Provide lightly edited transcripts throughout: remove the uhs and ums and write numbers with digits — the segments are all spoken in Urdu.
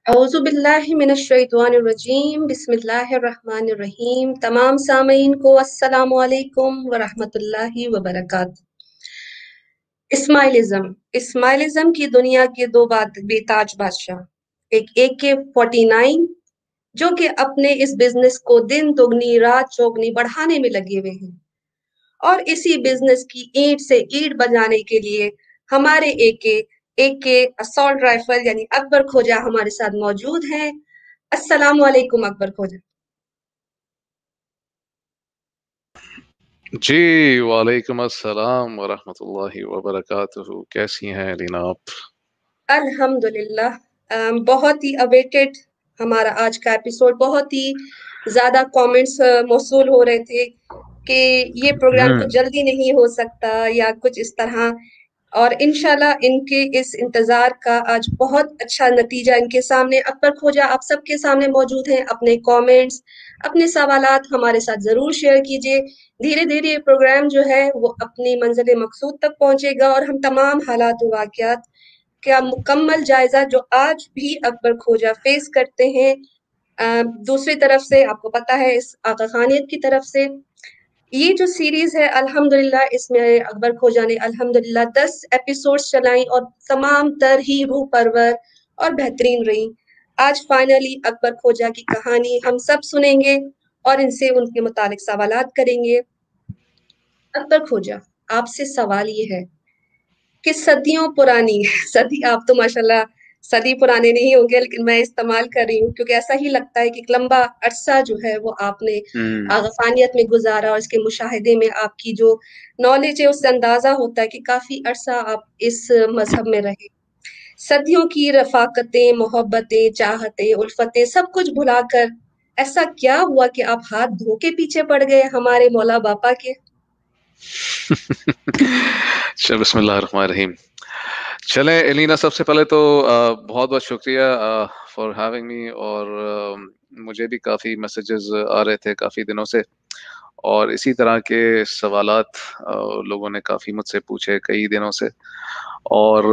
औज़ु बिल्लाहि मिनश्शैतानिर्रजीम बिस्मिल्लाहिर्रहमानिर्रहीम। तमाम सामीन को अस्सलामु अलैकुम व रहमतुल्लाहि व बरकातहू। इस्माइलिज्म की दुनिया के दो बेताज बादशाह, एक AK-49 जो कि अपने इस बिजनेस को दिन दुगनी रात चौगनी बढ़ाने में लगे हुए हैं, और इसी बिजनेस की ईंट से ईंट बजाने के लिए हमारे एके असॉल्ट राइफल यानी अकबर खोजा हमारे साथ मौजूद हैं। अस्सलाम वालेकुम अकबर खोजा। जी वालेकुम अस्सलाम वरहमतुल्लाहि वबरकातुहू। कैसी हैं लीना आप? अल्हम्दुलिल्लाह। बहुत ही अवेटेड हमारा आज का एपिसोड, बहुत ही ज्यादा कमेंट्स मौसूल हो रहे थे कि ये प्रोग्राम कुछ जल्दी नहीं हो सकता या कुछ इस तरह, और इंशाल्लाह इनके इस इंतजार का आज बहुत अच्छा नतीजा इनके सामने। अकबर खोजा आप सबके सामने मौजूद हैं। अपने कमेंट्स, अपने सवालात हमारे साथ जरूर शेयर कीजिए। धीरे धीरे ये प्रोग्राम जो है वो अपनी मंजिल मकसूद तक पहुंचेगा और हम तमाम हालात व वाक़यात का मुकम्मल जायजा जो आज भी अकबर खोजा फेस करते हैं, दूसरी तरफ से आपको पता है इस आगा खानियत की तरफ से ये जो सीरीज है अल्हम्दुलिल्लाह, इसमें अकबर खोजा ने अल्हम्दुलिल्लाह 10 एपिसोड्स चलाई और तमाम तर ही रूह परवर और बेहतरीन रही। आज फाइनली अकबर खोजा की कहानी हम सब सुनेंगे और इनसे उनके मुतालिक सवालात करेंगे। अकबर खोजा, आपसे सवाल ये है कि सदियों पुरानी सदी आप तो माशाल्लाह सदी पुराने नहीं होंगे, लेकिन मैं इस्तेमाल कर रही हूँ क्योंकि ऐसा ही लगता है कि एक लंबा अरसा जो है वो आपने आगाफानियत में गुजारा, और इसके मुशाहिदे में आपकी जो नॉलेज है उससे अंदाजा होता है कि काफी अरसा आप इस मजहब में रहे। सदियों की रफाकतें, मोहब्बतें, चाहतें, उल्फतें सब कुछ भुलाकर ऐसा क्या हुआ कि आप हाथ धो के पीछे पड़ गए हमारे मौला बापा के? चलो बिस्मिल्लाहिर्रहमानिर्रहीम। चलें एलिना, सबसे पहले तो बहुत बहुत शुक्रिया फॉर हैविंग मी। और मुझे भी काफ़ी मैसेजेस आ रहे थे काफ़ी दिनों से, और इसी तरह के सवालात लोगों ने काफ़ी मुझसे पूछे कई दिनों से। और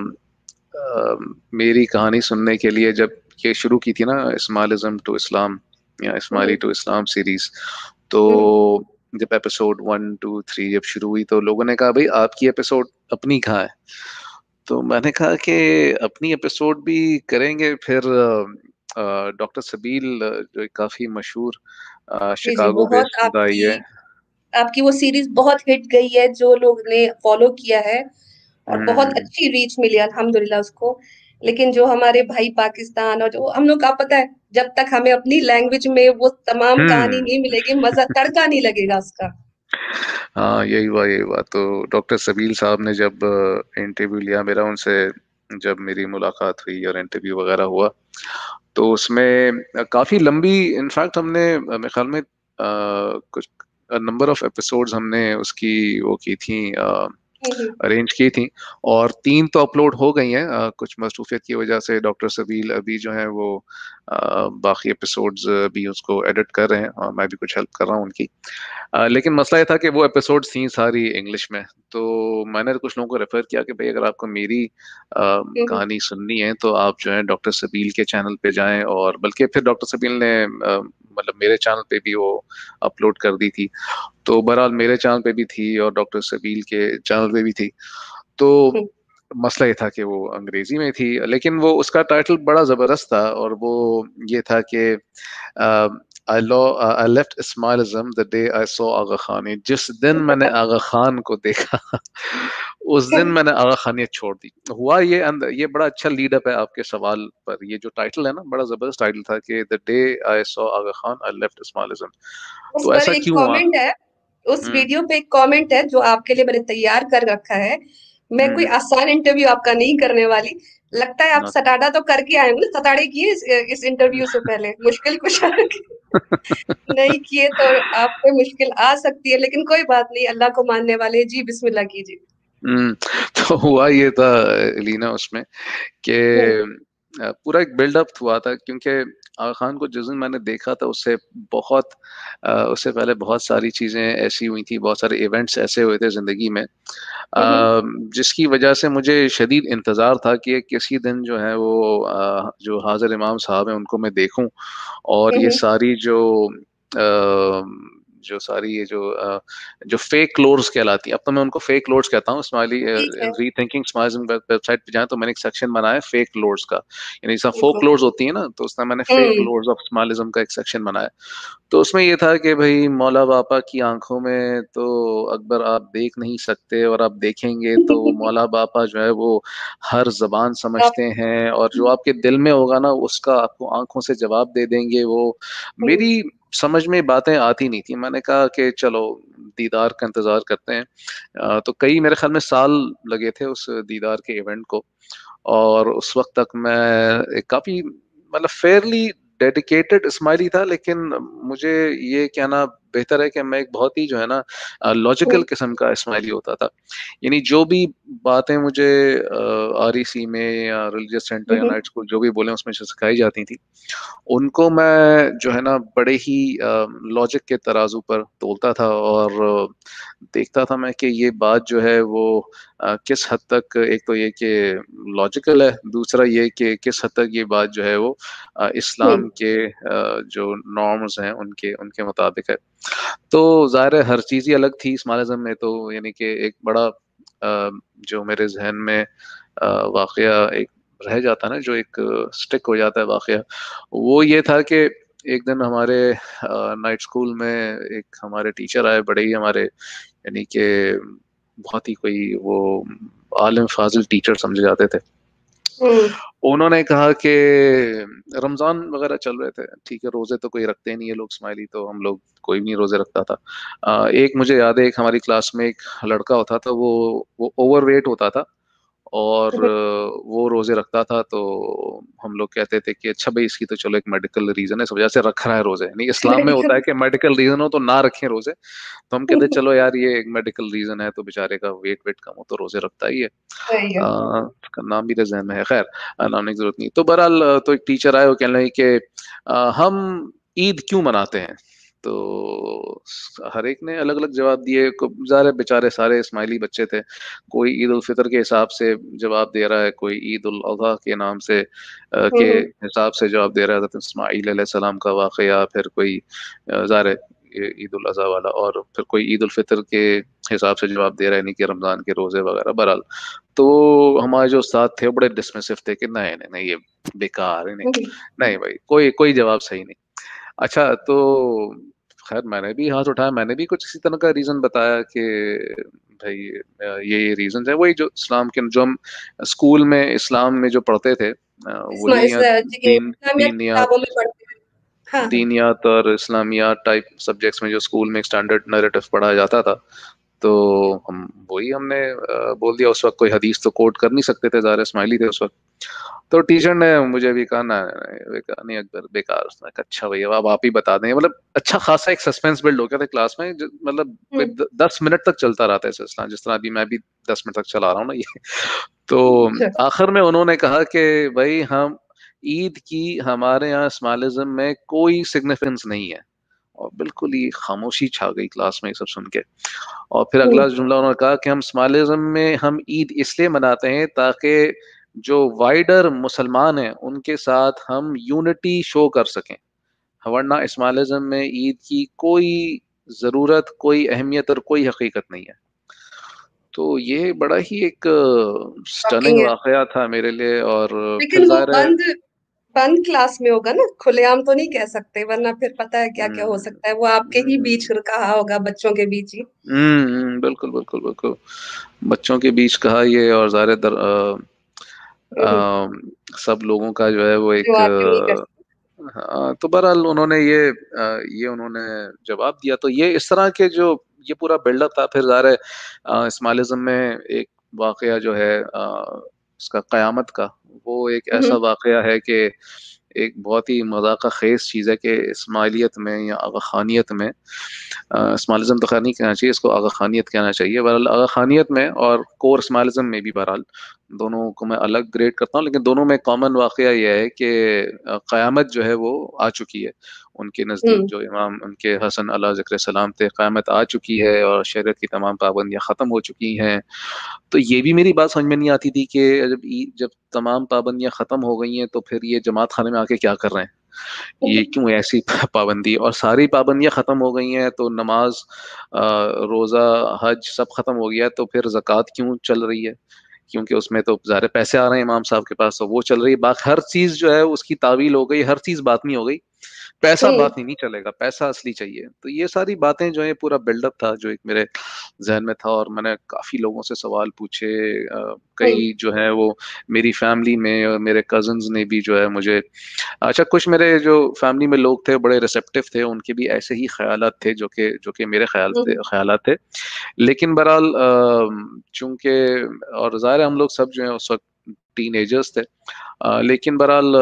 मेरी कहानी सुनने के लिए जब ये शुरू की थी ना, इस्माइलिज्म टू इस्लाम या इस्माइली टू इस्लाम सीरीज, तो जब एपिसोड 1 2 3 जब शुरू हुई तो लोगों ने कहा भाई आपकी एपिसोड अपनी कहाँ है। तो मैंने कहा कि अपनी एपिसोड भी करेंगे। फिर डॉक्टर सबील जो एक काफी मशहूर जी जी, शिकागो बहुत बेस्ड दाई आपकी है। आपकी वो सीरीज बहुत हिट गई है, जो लोग ने फॉलो किया है और बहुत हम्म अच्छी रीच मिली अल्हम्दुलिल्लाह उसको। लेकिन जो हमारे भाई पाकिस्तान और जो हम लोग का पता है, जब तक हमें अपनी लैंग्वेज में वो तमाम कहानी हम्म नहीं मिलेगी, मजा तड़का नहीं लगेगा उसका। हाँ, यही हुआ तो डॉक्टर सबील साहब ने जब इंटरव्यू लिया मेरा उनसे, जब मेरी मुलाकात हुई और इंटरव्यू वगैरह हुआ, तो उसमें काफी लंबी, इनफैक्ट हमने मेरे ख्याल में कुछ नंबर ऑफ एपिसोड्स हमने उसकी वो की थी, हम्म। अरेंज की थी। और 3 तो अपलोड हो गई हैं, कुछ मसरूफियत की वजह से डॉक्टर सबील अभी जो है वो बाकी एपिसोड्स भी उसको एडिट कर रहे हैं और मैं भी कुछ हेल्प कर रहा हूँ उनकी। लेकिन मसला ये था कि वो एपिसोड्स थी सारी इंग्लिश में, तो मैंने कुछ लोगों को रेफर किया कि भाई अगर आपको मेरी हम्म। कहानी सुननी है तो आप जो है डॉक्टर सबील के चैनल पे जाएं। और बल्कि फिर डॉक्टर सबील ने मतलब मेरे चैनल पे भी वो अपलोड कर दी थी। तो बहरहाल मेरे चैनल पे भी थी और डॉक्टर सबील के चैनल पे भी थी। तो हम्म। मसला ये था कि वो अंग्रेजी में थी, लेकिन वो उसका टाइटल बड़ा जबरदस्त था, और वो ये था कि I left Ismailism the day I saw आगा खान। जिस दिन मैंने आगा खान को देखा उस दिन मैंने आगा खानियत छोड़ दी। हुआ ये ये बड़ा अच्छा लीड अप है आपके सवाल पर। ये जो टाइटल है ना, बड़ा जबरदस्त टाइटल था कि the day I saw Aga Khan I left Ismailism. उस तो पर ऐसा एक क्यों हुआ? कमेंट है, उस हम्म वीडियो पे एक कमेंट है जो आपके लिए मैंने तैयार कर रखा है। मैं कोई हम्म आसान इंटरव्यू आपका नहीं करने वाली। लगता है आप not- सटाडा तो करके आए होंगे, सताड़े किए इस इंटरव्यू से पहले मुश्किल कुछ नहीं किए तो आप पे मुश्किल आ सकती है, लेकिन कोई बात नहीं, अल्लाह को मानने वाले। जी बिस्मिल्लाह कीजिए। तो हुआ ये था लीना उसमें कि हम्म। पूरा एक बिल्डअप हुआ था, क्योंकि آغا خان کو جس دن میں نے دیکھا تھا اس سے پہلے بہت ساری چیزیں ایسی ہوئی تھی، بہت سارے ایونٹس ایسے ہوئے تھے زندگی میں جس کی وجہ سے مجھے شدید انتظار تھا کہ کسی دن جو ہے وہ جو حاضر امام صاحب ہیں ان کو میں دیکھوں، اور یہ ساری جو ساری یہ جو فیک لورڈز کہلاتی ہیں، اب تو میں ان کو فیک لورڈز کہتا ہوں، اسماعیلی ٹھیک ہے، rethinking Ismailism website پہ جائیں تو میں نے ایک سیکشن بنایا ہے فیک لورڈز کا، یعنی جیسا فوک لورڈز ہوتی ہیں نا، تو اس میں نے فیک لورڈز آف اسماعیلزم کا ایک سیکشن بنایا. تو اس میں یہ تھا کہ بھائی مولا باپا کی آنکھوں میں تو اکبر آپ دیکھ نہیں سکتے، اور آپ دیکھیں گے تو مولا باپا جو ہے وہ ہر زبان سمجھتے ہیں، اور جو آپ کے دل میں ہوگا نا اس کا آپ کو آنکھوں سے جواب دے دیں گے. وہ میری سمجھ میں باتیں آتی نہیں تھی، میں نے کہا کہ چلو دیدار کا انتظار کرتے ہیں. تو کئی میرے خیال میں سال لگے تھے اس دیدار کے ایونٹ کو، اور اس وقت تک میں کافی مطلب فیئرلی ڈیڈیکیٹڈ اسماعیلی تھا، لیکن مجھے یہ کہنا بہتر ہے کہ میں ایک بہت ہی جو ہے نا لاجیکل قسم کا اسماعیلی ہوتا تھا. یعنی جو بھی باتیں مجھے آر ای سی میں یا ریلیجیس سینٹر یا نائٹ اسکول جو بھی بولیں اس میں سے سکھائی جاتی تھی، ان کو میں جو ہے نا بڑے ہی لاجک کے ترازو پر تولتا تھا، اور دیکھتا تھا میں کہ یہ بات جو ہے وہ کس حد تک، ایک تو یہ کہ لاجیکل ہے، دوسرا یہ کہ کس حد تک یہ بات جو ہے وہ اسلام کے جو نارمز ہیں ان کے مطابق ہے. تو ظاہر ہے ہر چیز ہی الگ تھی اسماعیلزم میں، تو یعنی کہ ایک بڑا جو میرے ذہن میں واقعہ ایک رہ جاتا نا، جو ایک سٹک ہو جاتا ہے واقعہ، وہ یہ تھا کہ ایک دن ہمارے نائٹ اسکول میں ایک ہمارے ٹیچر آئے، بڑے ہی ہمارے یعنی کہ بہت ہی کوئی وہ عالم فاضل ٹیچر سمجھے جاتے تھے. انہوں نے کہا کہ رمضان وغیرہ چل رہے تھے، ٹھیک ہے، روزے تو کوئی رکھتے نہیں ہے لوگ اسماعیلی، تو ہم لوگ کوئی بھی نہیں روزے رکھتا تھا. ایک مجھے یاد ہے، ایک ہماری کلاس میں ایک لڑکا ہوتا تھا، وہ اوور ویٹ ہوتا تھا، اور وہ روزے رکھتا تھا. تو ہم لوگ کہتے تھے کہ اچھا بھائی اس کی تو چلو ایک میڈیکل ریزن ہے، اس وجہ سے رکھ رہا ہے روزے. نہیں، اسلام میں ہوتا ہے کہ میڈیکل ریزن ہو تو نہ رکھیں روزے. تو ہم کہتے چلو یار یہ ایک میڈیکل ریزن ہے، تو بےچارے کا ویٹ کم ہو تو روزے رکھتا ہی ہے. اس کا نام بھی ذہن میں ہے، خیر نام کی ضرورت نہیں. تو بہرحال تو ایک ٹیچر آئے، وہ کہنے لگے کہ ہم عید کیوں مناتے ہیں؟ تو ہر ایک نے الگ الگ جواب دیے. ظاہر بےچارے سارے اسماعیلی بچے تھے، کوئی عید الفطر کے حساب سے جواب دے رہا ہے، کوئی عید الاضحیٰ کے نام سے کے حساب سے جواب دے رہا ہے، حضرت اسماعیل علیہ السلام کا واقعہ، پھر کوئی ظاہر عید الاضحیٰ والا، اور پھر کوئی عید الفطر کے حساب سے جواب دے رہا ہے، نہیں کہ رمضان کے روزے وغیرہ. بہرحال تو ہمارے جو استاد تھے بڑے ڈسمسو تھے کہ نہیں نہیں نہیں یہ بیکار ہے، نہیں بھائی کوئی جواب صحیح نہیں. اچھا تو خیر میں نے بھی ہاتھ اٹھایا، میں نے بھی کچھ اسی طرح کا ریزن بتایا کہ بھائی یہ ریزنز ہیں وہی جو اسلام کے، جو ہم اسکول میں اسلام میں جو پڑھتے تھے وہی اسلامیات کی کتابوں میں پڑھتے ہیں. ہاں دینیات اور اسلامیات ٹائپ سبجیکٹس میں جو اسکول میں ایک اسٹینڈرڈ نیریٹو پڑھایا جاتا تھا، تو ہم نے بول دیا. اس وقت کوئی حدیث تو کوٹ کر نہیں سکتے تھے، ظاہر اسماعیلی تھے اس وقت. تو ٹیچر نے مجھے بھی کہا نہیں اکبر بیکار. اس نے کہا اچھا بھائی اب آپ ہی بتا دیں. مطلب اچھا خاصا ایک سسپینس بلڈ ہو گیا تھا کلاس میں، مطلب کوئی 10 منٹ تک چلتا رہتا ہے سلسلہ، جس طرح ابھی میں بھی 10 منٹ تک چلا رہا ہوں نا یہ. تو آخر میں انہوں نے کہا کہ بھائی ہم عید کی ہمارے یہاں اسماعیلزم میں کوئی سگنیفیکنس نہیں ہے. اور بالکل ہی خاموشی چھا گئی کلاس میں یہ سب سن کے. اور پھر اگلا جملہ انہوں نے کہا کہ ہم اسماعیلزم میں ہم عید اس لیے مناتے ہیں تاکہ جو وائڈر مسلمان ہیں ان کے ساتھ ہم یونٹی شو کر سکیں، ورنہ اسماعیلزم میں عید کی کوئی ضرورت، کوئی اہمیت اور کوئی حقیقت نہیں ہے. تو یہ بڑا ہی ایک سٹننگ واقعہ تھا میرے لیے. اور پھر لیکن وہ ظاہر ہے بند کلاس میں ہوگا نا، کھلے عام تو نہیں کہہ سکتے، ورنہ پھر پتا ہے کیا کیا ہو سکتا ہے. وہ آپ کے ہی بیچ کہا ہوگا، بچوں کے بیچ ہی. بالکل بالکل بالکل بچوں کے بیچ کہا یہ. اور ظاہر سب لوگوں کا جو ہے وہ ایک جو آپ نہیں کر سکتے. تو بہرحال انہوں نے یہ انہوں نے جواب دیا. تو یہ اس طرح کے جو یہ پورا بلڈ اپ تھا. پھر ظاہر ہے اسماعیلزم میں ایک واقعہ جو ہے اس کا قیامت کا، وہ ایک ایسا واقعہ ہے کہ ایک بہت ہی مذاق خیز چیز ہے کہ اسماعیلیت میں یا آغا خانیت میں، اسماعیلزم تو خیر نہیں کہنا چاہیے، اس کو آغا خانیت کہنا چاہیے، بہرحال آغا خانیت میں اور کور اسماعیلزم میں بھی بہرحال دونوں کو میں الگ گریڈ کرتا ہوں، لیکن دونوں میں کامن واقعہ یہ ہے کہ قیامت جو ہے وہ آ چکی ہے ان کے نزدیک، جو امام ان کے حسن علیہ ذکر السلام تھے، قیامت آ چکی ہے اور شریعت کی تمام پابندیاں ختم ہو چکی ہیں۔ تو یہ بھی میری بات سمجھ میں نہیں آتی تھی کہ جب تمام پابندیاں ختم ہو گئی ہیں تو پھر یہ جماعت خانے میں آ کے کیا کر رہے ہیں، یہ کیوں ایسی پابندی، اور ساری پابندیاں ختم ہو گئی ہیں تو نماز، روزہ، حج سب ختم ہو گیا، تو پھر زکوٰۃ کیوں چل رہی ہے؟ کیونکہ اس میں تو ظاہر پیسے آ رہے ہیں امام صاحب کے پاس، تو وہ چل رہی ہے، باقی ہر چیز جو ہے اس کی تعویل ہو گئی، ہر چیز باطنی ہو گئی، پیسہ بات نہیں چلے گا، پیسہ اصلی چاہیے۔ تو یہ ساری باتیں جو ہیں، پورا بلڈ اپ تھا جو ایک میرے ذہن میں تھا، اور میں نے کافی لوگوں سے سوال پوچھے، کئی جو ہے وہ میری فیملی میں اور میرے کزنز نے بھی جو ہے مجھے، اچھا کچھ میرے جو فیملی میں لوگ تھے بڑے ریسیپٹیو تھے، ان کے بھی ایسے ہی خیالات تھے جو کہ میرے خیالات تھے، لیکن بہرحال چونکہ، اور ظاہر ہے ہم لوگ سب جو ہیں اس وقت ٹین ایجرز تھے، لیکن بہرحال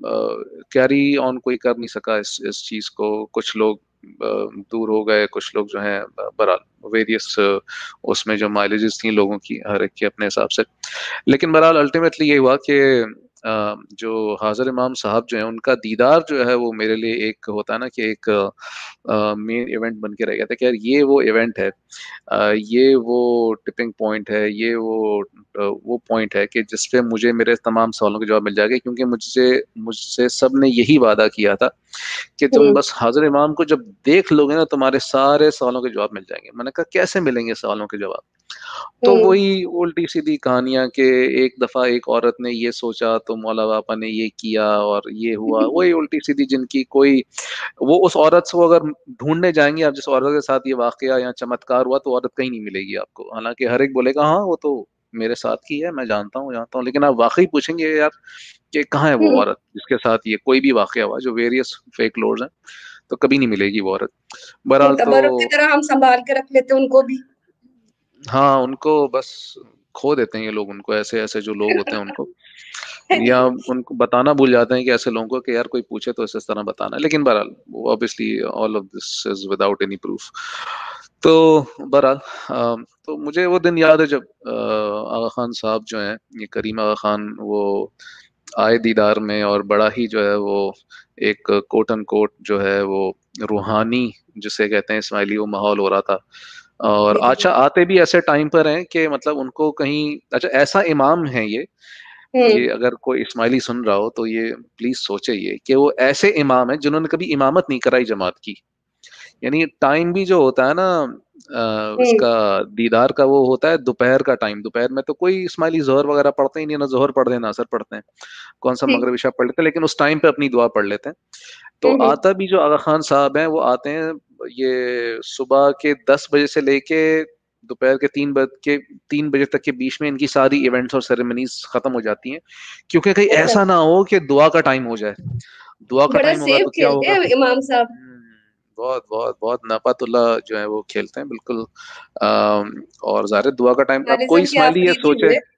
کیری آن کوئی کر نہیں سکا اس چیز کو، کچھ لوگ دور ہو گئے، کچھ لوگ جو ہیں بہرحال ویریس اس میں جو مائلیجز تھیں لوگوں کی ہر ایک کے اپنے حساب سے، لیکن بہرحال الٹیمیٹلی یہ ہوا کہ جو حاضر امام صاحب جو ہیں ان کا دیدار جو ہے وہ میرے لیے ایک ہوتا ہے نا کہ ایک مین ایونٹ بن کے رہ گیا تھا کہ یار یہ وہ ایونٹ ہے، یہ وہ ٹپنگ پوائنٹ ہے، یہ وہ پوائنٹ ہے کہ جس پہ مجھے میرے تمام سوالوں کے جواب مل جائے گا، کیونکہ مجھ سے سب نے یہی وعدہ کیا تھا کہ تم بس حاضر امام کو جب دیکھ لو گے نا تمہارے سارے سوالوں کے جواب مل جائیں گے۔ میں نے کہا کیسے ملیں گے سوالوں کے جواب؟ تو وہی الٹی سیدھی کہانیاں کہ ایک دفعہ ایک عورت نے یہ سوچا تو مولا باپا نے یہ کیا اور یہ ہوا، وہی الٹی سیدھی جن کی کوئی، وہ اس عورت کو اگر ڈھونڈنے جائیں گے آپ جس عورت کے ساتھ یہ واقعہ یا چمتکار ہوا تو عورت کہیں نہیں ملے گی آپ کو، حالانکہ ہر ایک بولے گا ہاں وہ تو میرے ساتھ کی ہے، میں جانتا ہوں، لیکن آپ واقعی پوچھیں گے یار کہ کہاں ہے وہ عورت جس کے ساتھ یہ کوئی بھی واقعہ ہوا، جو ویریس فیک لوڈز ہیں، تو کبھی نہیں ملے گی وہ عورت۔ بہرحال تو تبرک کی طرح ہم سنبھال کے رکھ لیتے ان کو بھی۔ ہاں، ان کو بس کھو دیتے ہیں یہ لوگ، ان کو ایسے جو لوگ ہوتے ہیں ان کو، یا ان کو بتانا بھول جاتے ہیں کہ ایسے لوگوں کو کہ یار کوئی پوچھے تو اس طرح بتانا ہے، لیکن بہرحال obviously all of this is without any proof۔ تو بہرحال تو مجھے وہ دن یاد ہے جب آغا خان صاحب جو ہیں، یہ کریم آغا خان، وہ آئے دیدار میں، اور بڑا ہی جو ہے وہ ایک کوٹ ان کوٹ جو ہے وہ روحانی جسے کہتے ہیں اسماعیلی وہ ماحول ہو رہا تھا، اور اچھا آتے بھی ایسے ٹائم پر ہیں کہ مطلب ان کو کہیں، اچھا ایسا امام ہے یہ اگر کوئی اسماعیلی سن رہا ہو تو یہ پلیز سوچے یہ کہ وہ ایسے امام ہیں جنہوں نے کبھی امامت نہیں کرائی جماعت کی، یعنی ٹائم بھی جو ہوتا ہے نا اس کا دیدار کا، وہ ہوتا ہے دوپہر کا ٹائم، دوپہر میں تو کوئی اسماعیلی ظہر وغیرہ پڑھتے ہی نہیں، نہ ظہر پڑھتے ہیں نہ اثر پڑھتے ہیں، کون سا مغرب عشاء پڑھ لیتے ہیں، لیکن اس ٹائم پہ اپنی دعا پڑھ لیتے ہیں۔ تو آتا بھی جو آغا خان صاحب ہیں وہ آتے ہیں یہ صبح کے 10 بجے سے لے کے دوپہر کے 3 بجے تک کے بیچ میں ان کی ساری ایونٹس اور سیریمنیز ختم ہو جاتی ہیں، کیونکہ کہیں ایسا نہ ہو کہ دعا کا ٹائم ہو جائے، دعا کا بڑا ٹائم ہوگا سیف تو کیا کھیلتے ہوگا؟ ہیں امام صاحب۔ بہت بہت بہت نفعت اللہ جو ہے وہ کھیلتے ہیں بالکل، اور ظاہر دعا کا ٹائم، اب کوئی اسماعیلزم کے اسماعیلی یہ آفریدی سوچے۔ ہوئے،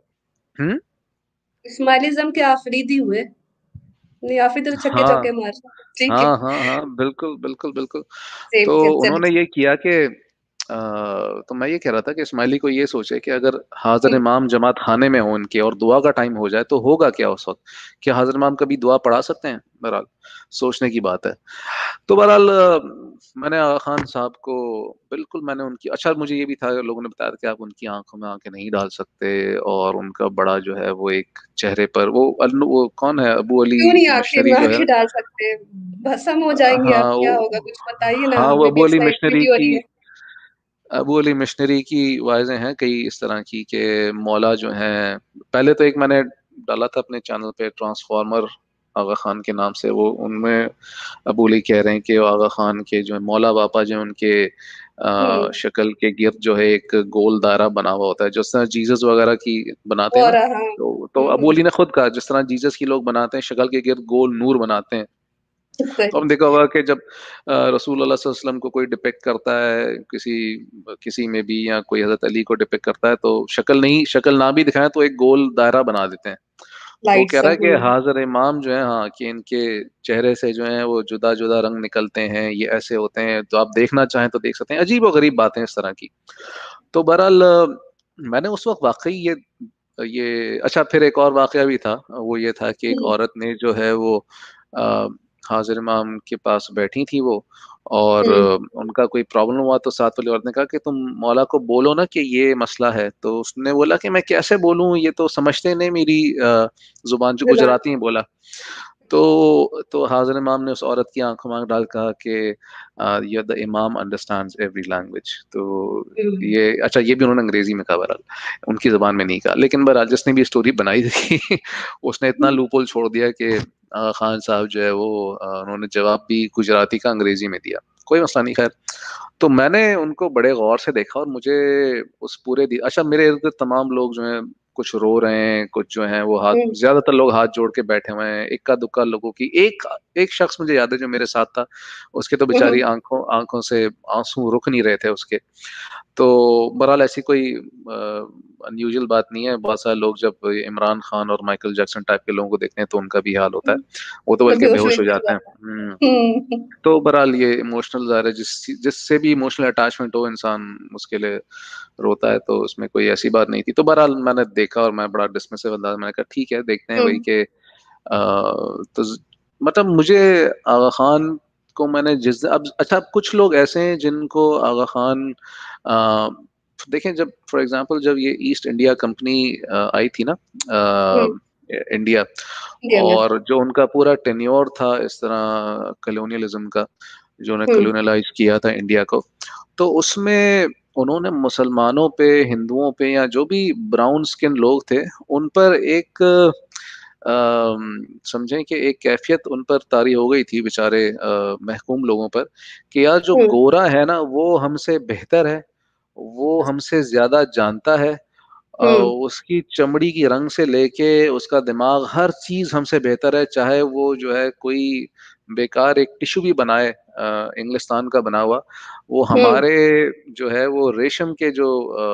اسماعیلزم کے آفریدی ہوئے، نہیں آفریدی تو چھکے ہاں چوکے مار، ٹھیک ہے، ہاں ہاں ہاں، بالکل بالکل بالکل۔ سیف تو تھے انہوں چلیے۔ نے یہ کیا کہ تو میں یہ کہہ رہا تھا کہ اسماعیلی کو یہ سوچے کہ اگر حاضر امام جماعت خانے میں ہو ان کے اور دعا کا ٹائم ہو جائے تو ہوگا کیا اس وقت؟ کیا حاضر امام کبھی دعا پڑھا سکتے ہیں؟ بہرحال سوچنے کی بات ہے۔ تو بہرحال میں نے آغا خان صاحب کو بالکل، میں نے ان کی، اچھا مجھے یہ بھی تھا لوگوں نے بتایا کہ آپ ان کی آنکھوں میں آنکھیں نہیں ڈال سکتے، اور ان کا بڑا جو ہے وہ ایک چہرے پر وہ کون ہے، ابو علی کیوں نہیں آنکھیں مشنری میں جو ہے، آنکھیں ڈال سکتے؟ بھسم ہو جائیں گے ہاں آپ، کیا ہوگا کچھ بتائیے نا، ہاں وہ ہمیں بھی ایکسائٹمنٹ ہی ہو رہی ہے۔ ابو علی مشنری کی وائزیں ہیں کئی اس طرح کی کہ مولا جو ہیں، پہلے تو ایک میں نے ڈالا تھا اپنے چینل پہ ٹرانسفارمر آغا خان کے نام سے، وہ ان میں ابو علی کہہ رہے ہیں کہ آغا خان کے جو مولا باپا جو ان کے شکل کے گرد جو ہے ایک گول دائرہ بنا ہوا ہوتا ہے، جس طرح جیزس وغیرہ کی بناتے ہیں اور نا، ہاں، تو ابو علی نے خود کہا جس طرح جیزس کی لوگ بناتے ہیں شکل کے گرد گول نور بناتے ہیں، تو ہم صحیح، دیکھا ہوگا کہ جب رسول اللہ صلی اللہ علیہ وسلم کو کوئی ڈپیکٹ کرتا ہے کسی میں بھی، یا کوئی حضرت علی کو ڈپیکٹ کرتا ہے تو شکل نہ بھی دکھائیں تو ایک گول دائرہ بنا دیتے ہیں، تو وہ लाइट कह सा। रहा है कि हाजिर इमाम जो है, हाँ, कि इनके चेहरे से जो है वो जुदा जुदा रंग निकलते हैं, ये ऐसे होते हैं, तो आप देखना चाहें तो देख सकते हैं। अजीब और गरीब बातें इस तरह की। तो बहरहाल मैंने उस वक्त वाकई ये अच्छा, फिर एक और वाकया भी था। वो ये था कि एक हुँ, औरत ने जो है वो अ, हाजिर इमाम के पास बैठी थी वो, और हुँ, उनका कोई प्रॉब्लम हुआ तो साथ वाली औरत ने कहा कि तुम मौला को बोलो ना कि ये मसला है। तो उसने बोला कि मैं कैसे बोलूं, ये तो समझते नहीं मेरी जुबान, जो ज़ुबान। गुजराती में बोला। तो हाजिर इमाम ने उस औरत की आंखों में आंख डाल कहा कि ये द इमाम अंडरस्टैंड्स एवरी लैंग्वेज। तो हुँ, ये अच्छा, ये भी उन्होंने अंग्रेजी में कहा, बहरहाल उनकी जबान में नहीं कहा। लेकिन बहरहाल जिसने भी स्टोरी बनाई थी उसने इतना लूपहोल छोड़ दिया कि खान साहब जो है वो उन्होंने जवाब भी गुजराती का अंग्रेजी में दिया। कोई मसला नहीं, खैर। तो मैंने उनको बड़े गौर से देखा, और मुझे उस पूरे दिन, अच्छा, मेरे इर्द गिर्द तमाम लोग जो हैं, कुछ रो रहे हैं, कुछ जो हैं वो हाथ, हुँ, ज्यादातर लोग हाथ जोड़ के बैठे हुए हैं। इक्का दुक्का लोगों की, एक एक शख्स मुझे याद है जो मेरे साथ था, उसके तो हुँ, बेचारी हुँ, आंखों आंखों से आंसू रुक नहीं रहे थे उसके। तो बहरहाल ऐसी कोई अनयूजुअल बात नहीं है। बहुत सारे लोग जब इमरान खान और माइकल जैक्सन टाइप के लोगों को देखते हैं तो उनका भी हाल होता है, हुँ, वो तो बल्कि बेहोश बेहोश हो होके जाते हैं। जाता है। हुँ, तो बहरहाल ये इमोशनल ज़ाहिर है, जिससे भी इमोशनल अटैचमेंट हो इंसान उसके लिए रोता है, तो उसमें कोई ऐसी बात नहीं थी। तो बहरहाल मैंने देखा, और मैं बड़ा डिसमिसिव अंदाज, मैंने कहा ठीक है, देखते हैं हुँ, भाई के तो मतलब मुझे आगा खान को मैंने जिस अब अच्छा, अब कुछ लोग ऐसे हैं जिनको आगा खान अ, देखें, जब फॉर एग्जांपल जब ये ईस्ट इंडिया कंपनी आई थी ना हुँ, इंडिया, इंडिया में। और जो उनका पूरा टेन्योर था इस तरह कलोनियलिज्म का, जो उन्हें हुँ, कलोनियलाइज किया था इंडिया को, तो उसमें उन्होंने मुसलमानों पे, हिंदुओं पे, या जो भी ब्राउन स्किन लोग थे, उन पर एक समझें कि एक कैफियत उन पर तारी हो गई थी, बेचारे महकूम लोगों पर, कि यार जो हुँ, गोरा है ना वो हमसे बेहतर है, वो हमसे ज्यादा जानता है, हुँ, उसकी चमड़ी की रंग से लेके उसका दिमाग, हर चीज हमसे बेहतर है। चाहे वो जो है कोई बेकार एक टिश्यू भी बनाए इंग्लिस्तान का बना हुआ, वो हुँ, हमारे जो है वो रेशम के जो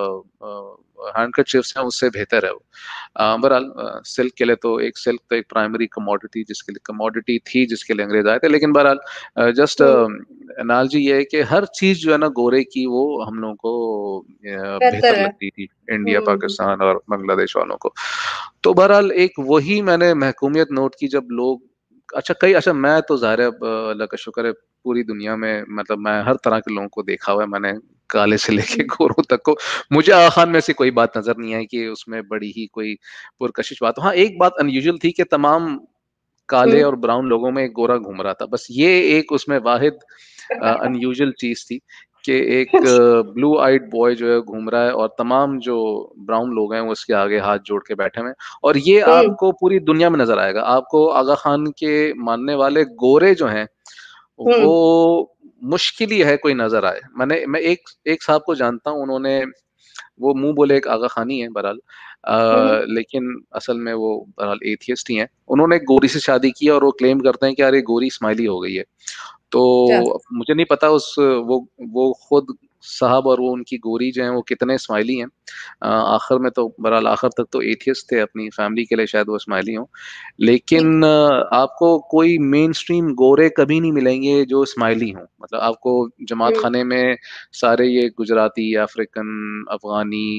हैंडकरचिप्स हैं उससे बेहतर है वो। बहरहाल सिल्क के लिए तो एक सिल्क तो एक प्राइमरी कमोडिटी, जिसके लिए कमोडिटी थी, जिसके लिए अंग्रेज आए थे। लेकिन बहरहाल जस्ट हुँ, एनालॉजी ये है कि हर चीज जो है ना गोरे की, वो हम लोगों को बेहतर बेहतर है। लगती थी, इंडिया हुँ, पाकिस्तान और बांग्लादेश वालों को। तो बहरहाल एक वही मैंने महकूमियत नोट की, जब लोग, अच्छा कई, अच्छा मैं तो ज़ाहिर है अब अल्लाह का शुक्र है, पूरी दुनिया में मतलब मैं हर तरह के लोगों को देखा हुआ है मैंने, काले से लेके हुँ, गोरों तक को। मुझे आगा खान में से कोई बात नजर नहीं आई कि उसमें बड़ी ही कोई पुरकशिश बात। हाँ, एक बात अनयूजुअल थी कि तमाम हुँ, काले और ब्राउन लोगों में एक गोरा घूम रहा था, बस ये एक उसमें वाहिद अनयूजुअल चीज थी कि एक ब्लू आइड बॉय जो है घूम रहा है, और तमाम जो ब्राउन लोग हैं वो उसके आगे हाथ जोड़ के बैठे हुए हैं। और ये हुँ, आपको पूरी दुनिया में नजर आएगा, आपको आगा खान के मानने वाले गोरे जो हैं हुँ, वो मुश्किल ही है कोई नजर आए। मैं एक एक साहब को जानता हूँ, उन्होंने, वो मुंह बोले एक आगा खानी है बहरहाल, हुँ, लेकिन असल में वो बहरहाल एथियस्ट ही हैं। उन्होंने एक गोरी से शादी की और वो क्लेम करते हैं कि यार ये गोरी स्माइली हो गई है। अच्छा, तो मुझे नहीं पता उस वो खुद साहब और वो उनकी गोरी जो है वो कितने स्माइली हैं। आखिर में तो बहरहाल आखिर तक तो एथियस्ट थे, अपनी फैमिली के लिए शायद वो स्माइली हों। ठीक। लेकिन आपको कोई मेन स्ट्रीम गोरे कभी नहीं मिलेंगे जो स्माइली हों। मतलब आपको जमात हुँ, खाने में सारे ये Gujarati, African, Afghani,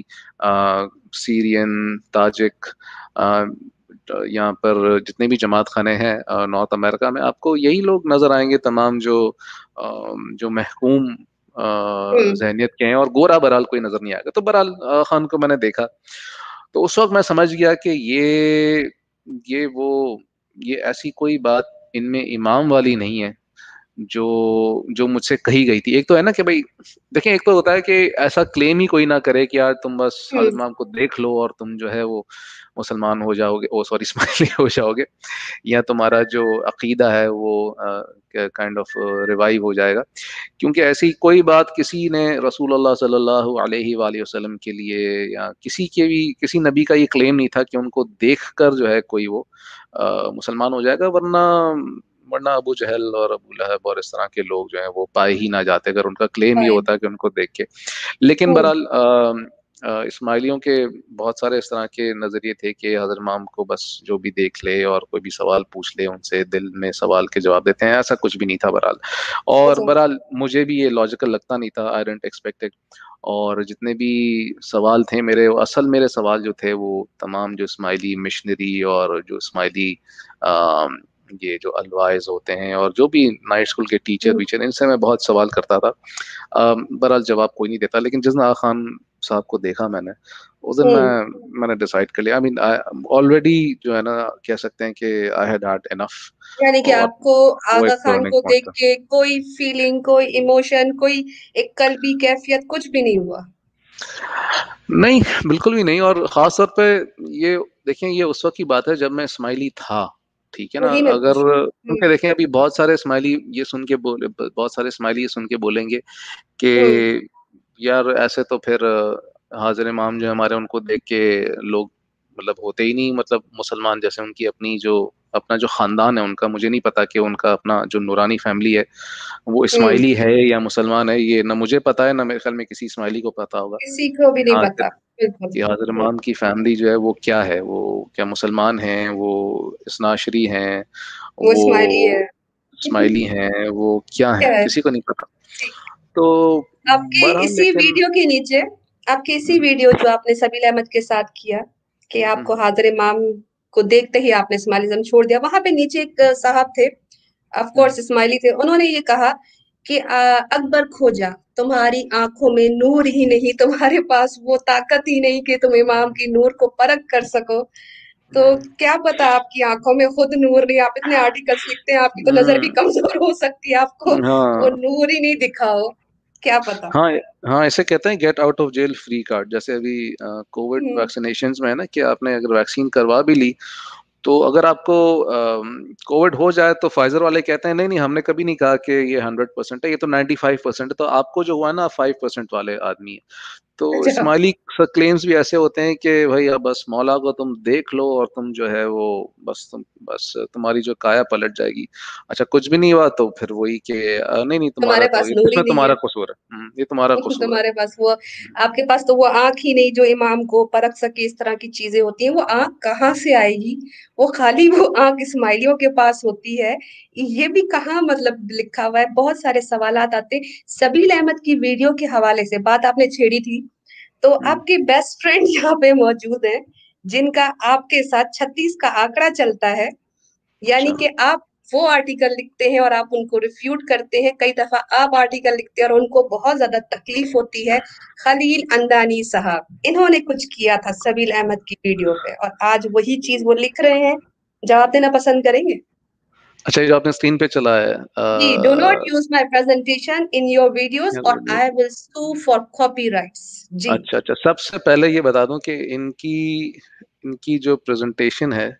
Syrian, Tajik, अ, यहाँ पर जितने भी जमात खाने हैं नॉर्थ अमेरिका में, आपको यही लोग नजर आएंगे, तमाम जो महकूम हुँ, जहनियत के हैं, और गोरा बहरहाल कोई नजर नहीं आएगा। तो बहरहाल खान को मैंने देखा, तो उस वक्त मैं समझ गया कि ये वो ये ऐसी कोई बात इनमें इमाम वाली नहीं है जो जो मुझसे कही गई थी। एक तो है ना कि भाई देखें, एक तो होता है कि ऐसा क्लेम ही कोई ना करे कि यार तुम बस हुँ, हाजिर इमाम को देख लो और तुम जो है वो मुसलमान हो जाओगे, ओ सॉरी इस्माइली हो जाओगे, या तुम्हारा जो अकीदा है वो काइंड ऑफ रिवाइव हो जाएगा। क्योंकि ऐसी कोई बात किसी ने रसूलुल्लाह सल्लल्लाहु अलैहि वसल्लम के लिए या किसी के भी किसी नबी का ये क्लेम नहीं था कि उनको देखकर जो है कोई वो मुसलमान हो जाएगा। वरना वरना अबू जहल और अबू लहब और इस तरह के लोग जो हैं वो पाए ही ना जाते, अगर उनका क्लेम ये पाए। होता है कि उनको देख के। लेकिन हुँ, बहरहाल اسماعیلیوں کے بہت سارے اس طرح کے نظریے تھے کہ حضرت امام کو بس جو بھی دیکھ لے اور کوئی بھی سوال پوچھ لے ان سے دل میں سوال کے جواب دیتے ہیں. ایسا کچھ بھی نہیں تھا بہرحال. اور اچھا. بہرحال مجھے بھی یہ لاجیکل لگتا نہیں تھا. I don't expect it. اور جتنے بھی سوال تھے میرے سوال جو تھے وہ تمام جو اسماعیلی مشنری اور جو اسماعیلی یہ جو الوائز ہوتے ہیں اور جو بھی نائٹ اسکول کے ٹیچر ویچر ان سے میں بہت سوال کرتا تھا. بہرحال جواب کوئی نہیں دیتا. لیکن جس دن آغا خان صاحب کو دیکھا میں نے اس دن میں نے ڈیسائیڈ کر لیا. آلریڈی جو ہے نا کہہ سکتے ہیں کہ آئی ہیڈ ہارڈ انف. یعنی کہ اور آپ کو وہ آغا ایک خان ٹرننگ کو پوائنٹ دیکھ تھا. کے کوئی فیلنگ، کوئی ایموشن، کوئی ایک قلبی کیفیت کچھ بھی نہیں ہوا؟ نہیں بالکل بھی نہیں. اور خاص طور پہ یہ دیکھیں یہ اس وقت کی بات ہے جب میں اسماعیلی تھا. ٹھیک ہے نا. وہی میں اگر پوچھ رہی کیونکہ دیکھیں ابھی بہت سارے اسماعیلی یہ سن کے بولیں گے کہ ہوں. یار ایسے تو پھر حاضر امام جو ہمارے ان کو دیکھ کے لوگ مطلب ہوتے ہی نہیں مطلب مسلمان جیسے ان کی اپنا جو خاندان ہے ان کا. مجھے نہیں پتا کہ ان کا اپنا جو نورانی فیملی ہے وہ اسماعیلی ہے یا مسلمان ہے. یہ نہ مجھے پتا ہے نہ میرے خیال میں کسی اسماعیلی کو پتا ہوگا. کسی کو بھی نہیں ہاں پتا. بالکل. کہ حاضر امام کی فیملی جو ہے وہ کیا ہے. وہ کیا مسلمان ہیں, وہ اسناشری ہیں, وہ وہ اسماعیلی ہے. اسماعیلی ہیں, وہ کیا ہیں, کیا ہے؟ کسی کو نہیں پتا. ٹھیک. تو آپ کے بہرحال اسی لیکن ویڈیو کے نیچے، آپ کے اسی ویڈیو جو آپ نے سبیل احمد کے ساتھ کیا کہ آپ کو حاضر امام کو دیکھتے ہی آپ نے اسماعیلزم چھوڑ دیا، وہاں پہ نیچے ایک صاحب تھے، آف کورس اسماعیلی تھے، انہوں نے یہ کہا کہ اکبر کھوجا، تمہاری آنکھوں میں نور ہی نہیں، تمہارے پاس وہ طاقت ہی نہیں کہ تم امام کی نور کو پرکھ کر سکو. تو کیا پتا آپ کی آنکھوں میں خود نور نہیں، آپ اتنے آرٹیکلز لکھتے ہیں، آپ کی تو نظر بھی کمزور ہو سکتی ہے، آپ کو ہاں وہ نور ہی نہیں دکھا ہو، کیا پتا. ہاں ہاں ایسے کہتے ہیں get out of jail free card. جیسے ابھی کووڈ ہوں. ویکسینیشنز میں ہے نا کہ آپ نے اگر ویکسین کروا بھی لی تو اگر آپ کو کووڈ ہو جائے تو فائزر والے کہتے ہیں نہیں نہیں ہم نے کبھی نہیں کہا کہ یہ 100% ہے, یہ تو 95% ہے. تو آپ کو جو ہوا ہے نا 5% والے آدمی ہیں. تو اچھا. اسماعیلی کلیمز بھی ایسے ہوتے ہیں کہ بھائی اب بس مولا کو تم دیکھ لو اور تم جو ہے وہ بس تمہاری جو کایا پلٹ جائے گی. اچھا کچھ بھی نہیں ہوا تو پھر وہی کہ نہیں نہیں تمہارا تمہارے تو پاس یہ نور اس ہی میں نہیں ہے. تمہارا قصور ہے, یہ تمہارا قصور تمہارے ہے. پاس وہ، آپ کے پاس تو وہ آنکھ ہی نہیں جو امام کو پرکھ سکے. اس طرح کی چیزیں ہوتی ہیں، وہ آنکھ کہاں سے آئے گی؟ وہ خالی وہ آنکھ اسماعیلیوں کے پاس ہوتی ہے. یہ بھی کہاں مطلب لکھا ہوا ہے؟ بہت سارے سوالات آتے. سبیل احمد کی ویڈیو کے حوالے سے بات آپ نے چھیڑی تھی، تو آپ کے بیسٹ فرینڈ یہاں پہ موجود ہیں جن کا آپ کے ساتھ 36 کا آنکڑا چلتا ہے. یعنی اچھا کہ آپ وہ آرٹیکل لکھتے ہیں اور آپ ان کو ریفیوٹ کرتے ہیں. کئی دفعہ آپ آرٹیکل لکھتے ہیں اور ان کو بہت زیادہ تکلیف ہوتی ہے. خلیل اندانی صاحب انہوں نے کچھ کیا تھا سبیل احمد کی ویڈیو پہ، اور آج وہی چیز وہ لکھ رہے ہیں. جواب دینا پسند کریں گے؟ اچھا یہ جو آپ نے اسکرین پہ چلا ہے جی. Do not use my presentation in your videos اور I will sue for copyrights. جی. اچھا اچھا سب سے پہلے یہ بتا دوں کہ ان کی جو پریزنٹیشن ہے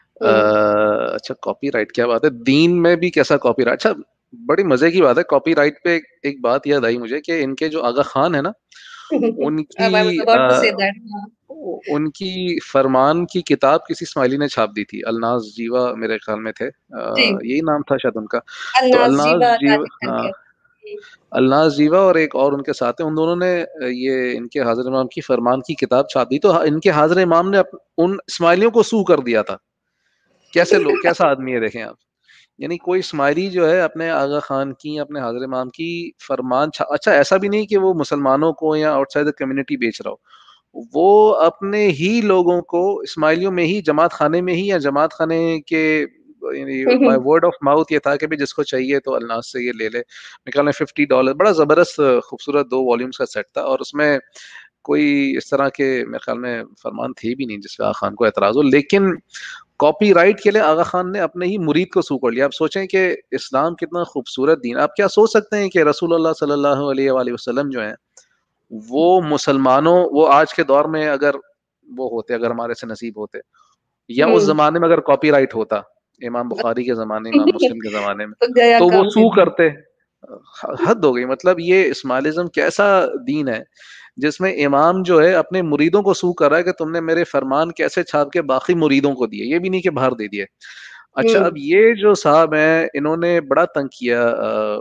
اچھا کاپی رائٹ کیا بات ہے. دین میں بھی کیسا کاپی رائٹ. اچھا بڑی مزے کی بات ہے کاپی رائٹ پہ. ایک بات یاد آئی مجھے کہ ان کے جو آغا خان ہے نا ان I was کی about to say that. ان کی فرمان کی کتاب کسی اسماعیلی نے چھاپ دی تھی. الناز جیوا میرے خیال میں تھے, جی. یہی نام تھا شاید ان کا. تو الناز الناز جیوا جیوا, تاجک خان ہاں کے. الناز جیوا اور ایک اور ان کے ساتھ ہیں, ان دونوں نے یہ ان کے حاضر امام کی فرمان کی کتاب چھاپ دی. تو ان کے حاضر امام نے ان اسماعیلیوں کو سو کر دیا تھا. کیسے لوگ, کیسا آدمی ہے دیکھیں آپ. یعنی کوئی اسماعیلی جو ہے اپنے آغا خان کی اپنے حاضر امام کی فرمان اچھا ایسا بھی نہیں کہ وہ مسلمانوں کو یا آؤٹ سائڈ دا کمیونٹی بیچ رہا ہو, وہ اپنے ہی لوگوں کو اسماعیلیوں میں ہی جماعت خانے میں ہی یا جماعت خانے کے بائی ورڈ آف ماؤتھ یہ تھا کہ جس کو چاہیے تو الناس سے یہ لے لے. میرے خیال میں $50 بڑا زبردست خوبصورت 2 والیومز کا سیٹ تھا, اور اس میں کوئی اس طرح کے میرے خیال میں فرمان تھے بھی نہیں جس پہ آغا خان کو اعتراض ہو. لیکن کاپی رائٹ کے لیے آغا خان نے اپنے ہی مرید کو سو کر لیا. آپ سوچیں کہ اسلام کتنا خوبصورت دین. آپ کیا سوچ سکتے ہیں کہ رسول اللہ صلی اللہ علیہ وآلہ وسلم جو ہیں وہ مسلمانوں, وہ آج کے دور میں اگر وہ ہوتے, اگر ہمارے سے نصیب ہوتے, یا اس زمانے میں اگر کاپی رائٹ ہوتا امام بخاری کے زمانے, امام مسلم کے زمانے میں, تو گیا تو وہ کام سو پھر. کرتے. حد ہو گئی. مطلب یہ اسماعیلزم کیسا دین ہے جس میں امام جو ہے اپنے مریدوں کو سو کر رہا ہے کہ تم نے میرے فرمان کیسے چھاپ کے باقی مریدوں کو دیے, یہ بھی نہیں کہ باہر دے دیے. اچھا اب یہ جو صاحب ہیں انہوں نے بڑا تنگ کیا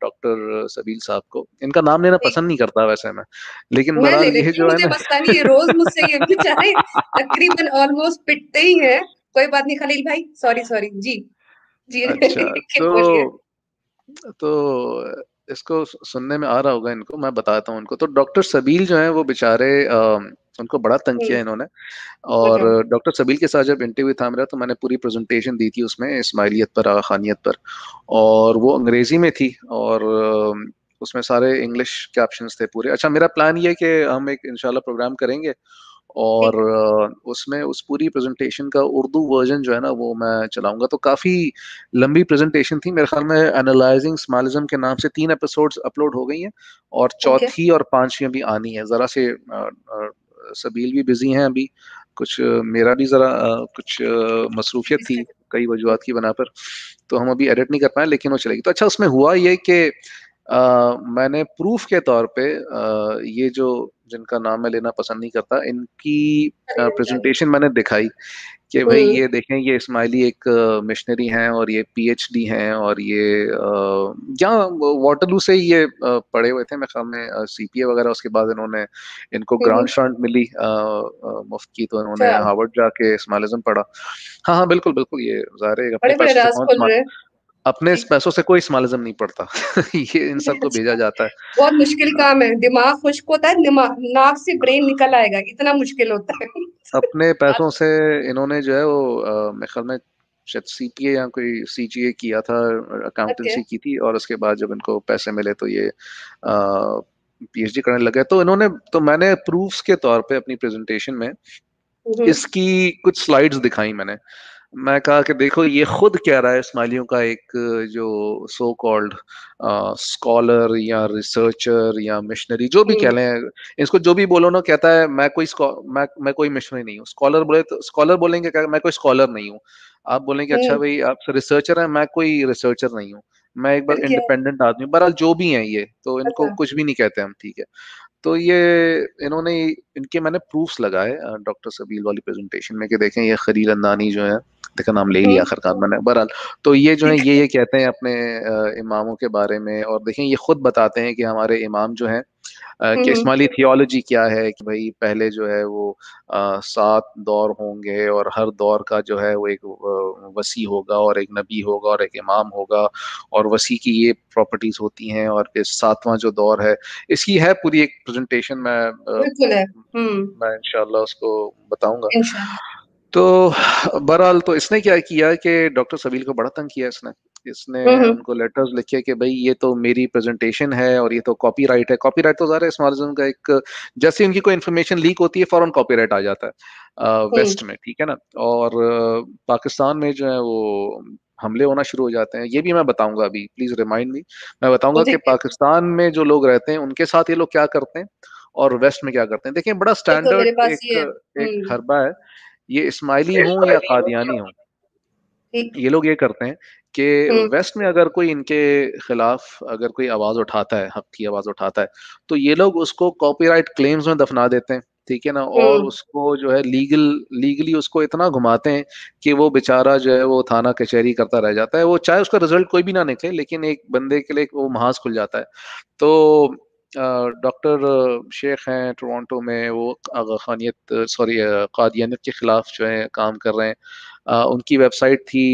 ڈاکٹر سبیل صاحب کو. ان کا نام لینا پسند نہیں کرتا ویسے میں, لیکن میں لے بہرحال یہ لیتی ہوں, جو ہے مجھے نا مسئلہ نہیں, یہ روز مجھ سے یہ بیچارے تقریباً آلموسٹ پٹتے ہی ہیں. کوئی بات نہیں خلیل بھائی, سوری سوری, جی جی اچھا بولیے. تو اس کو سننے میں آ رہا ہوگا ان کو, میں بتاتا ہوں ان کو. تو ڈاکٹر سبیل جو ہیں وہ بیچارے ان کو بڑا تنگ کیا انہوں نے. اور ڈاکٹر سبیل کے ساتھ جب انٹرویو تھا میرا, تو میں نے پوری پریزنٹیشن دی تھی اس میں اسماعیلیت پر, آغاخانیت پر, اور وہ انگریزی میں تھی, اور اس میں سارے انگلش کیپشنز تھے پورے. اچھا میرا پلان یہ ہے کہ ہم ایک انشاءاللہ پروگرام کریں گے, اور اس میں اس پوری پریزنٹیشن کا اردو ورژن جو ہے نا وہ میں چلاؤں گا. تو کافی لمبی پریزنٹیشن تھی میرے خیال میں. انالائزنگ اسمالزم کے نام سے 3 ایپیسوڈز اپلوڈ ہو گئی ہیں, اور چوتھی اور 5ویں بھی آنی ہے. ذرا سے سبیل بھی بزی ہیں ابھی, کچھ میرا بھی ذرا کچھ مصروفیت تھی کئی وجوہات کی بنا پر, تو ہم ابھی ایڈٹ نہیں کر پائے, لیکن وہ چلے گی. تو اچھا اس میں ہوا یہ کہ میں نے پروف کے طور پہ یہ جو جن کا نام میں لینا پسند نہیں کرتا, ان کی پریزنٹیشن میں نے دکھائی کہ بھائی یہ دیکھیں, یہ اسماعیلی ایک مشنری ہیں, اور یہ پی ایچ ڈی ہیں, اور یہ یہاں واٹرلو سے یہ پڑھے ہوئے تھے میرے خیال میں, سی پی اے وغیرہ. اس کے بعد انہوں نے ان کو گرانٹ شانٹ ملی مفت کی, تو انہوں نے ہارورڈ جا کے اسمالزم پڑھا. ہاں ہاں بالکل بالکل, یہ ظاہر ہے اپنے بڑے بڑے پیسوں سے راز کھل رہے ہیں. اپنے پیسوں سے کوئی اسمالزم نہیں پڑتا. یہ ان سب کو بھیجا جاتا ہے. بہت مشکل کام ہے, دماغ خشک ہوتا ہے, ناک سے برین نکل آئے گا, اتنا مشکل ہوتا ہے. اپنے پیسوں سے انہوں نے جو ہے وہ میرے خیال میں شاید سی پی اے یا کوئی سی جی اے کیا تھا, اکاؤنٹنسی کی تھی, اور اس کے بعد جب ان کو پیسے ملے تو یہ پی ایچ ڈی کرنے لگے. تو انہوں نے, تو میں نے پروفس کے طور پہ اپنی پریزنٹیشن میں اس کی کچھ سلائیڈز دکھائی. میں کہا کہ دیکھو یہ خود کہہ رہا ہے اسماعیلیوں کا ایک جو سو کالڈ اسکالر یا ریسرچر یا مشنری جو بھی کہہ لیں, اس کو جو بھی بولو نا, کہتا ہے میں کوئی مشنری نہیں ہوں. اسکالر بولے تو اسکالر بولیں گے کہ میں کوئی اسکالر نہیں ہوں. آپ بولیں گے اچھا بھائی آپ ریسرچر ہیں, میں کوئی ریسرچر نہیں ہوں, میں ایک بار انڈیپینڈنٹ آدمی ہوں. بہرحال جو بھی ہیں یہ, تو ان کو کچھ بھی نہیں کہتے ہم, ٹھیک ہے. تو یہ انہوں نے ان کے میں نے پروفس لگائے ڈاکٹر سبیل والی پریزنٹیشن میں کہ دیکھیں یہ خلیل اندانی جو ہے, دیکھا نام لے لیا آخرکار میں نے, بہرحال تو یہ جو ہے یہ کہتے ہیں اپنے اماموں کے بارے میں, اور دیکھیں یہ خود بتاتے ہیں کہ ہمارے امام جو ہیں کہ اسماعیلی تھیولوجی کیا ہے, کہ بھائی پہلے جو ہے وہ 7 دور ہوں گے, اور ہر دور کا جو ہے وہ ایک وسیع ہوگا, اور ایک نبی ہوگا, اور ایک امام ہوگا, اور وسیع کی یہ پراپرٹیز ہوتی ہیں, اور پھر 7واں جو دور ہے اس کی ہے پوری ایک پریزنٹیشن. میں انشاءاللہ اس کو بتاؤں گا. تو بہرحال تو اس نے کیا کیا کہ ڈاکٹر سبیل کو بڑا تنگ کیا اس نے ان کو لیٹرز لکھے کہ بھائی یہ تو میری پریزنٹیشن ہے, اور یہ تو کاپی رائٹ ہے. کاپی رائٹ تو ظاہر ہے اسمالزم کا ایک, جیسے ان کی کوئی انفارمیشن لیک ہوتی ہے فوراً کاپی رائٹ آ جاتا ہے ویسٹ میں, ٹھیک ہے نا. اور پاکستان میں جو ہے وہ حملے ہونا شروع ہو جاتے ہیں. یہ بھی میں بتاؤں گا ابھی, پلیز ریمائنڈ می, میں بتاؤں گا کہ پاکستان میں جو لوگ رہتے ہیں ان کے ساتھ یہ لوگ کیا کرتے ہیں, اور ویسٹ میں کیا کرتے ہیں. دیکھیں بڑا سٹینڈرڈ ایک حربہ ہے, یہ اسماعیلی ہوں یا قادیانی ہوں, یہ لوگ یہ کرتے ہیں کہ ویسٹ میں اگر کوئی ان کے خلاف اگر کوئی آواز اٹھاتا ہے, حق کی آواز اٹھاتا ہے, تو یہ لوگ اس کو کاپی رائٹ کلیمز میں دفنا دیتے ہیں, ٹھیک ہے نا. اور اس کو جو ہے لیگلی اس کو اتنا گھماتے ہیں کہ وہ بیچارہ جو ہے وہ تھانہ کچہری کرتا رہ جاتا ہے. وہ چاہے اس کا رزلٹ کوئی بھی نہ نکلے, لیکن ایک بندے کے لیے وہ محاذ کھل جاتا ہے. تو ڈاکٹر شیخ ہیں ٹورانٹو میں, وہ قادیانیت کے خلاف جو ہے کام کر رہے ہیں. ان کی ویب سائٹ تھی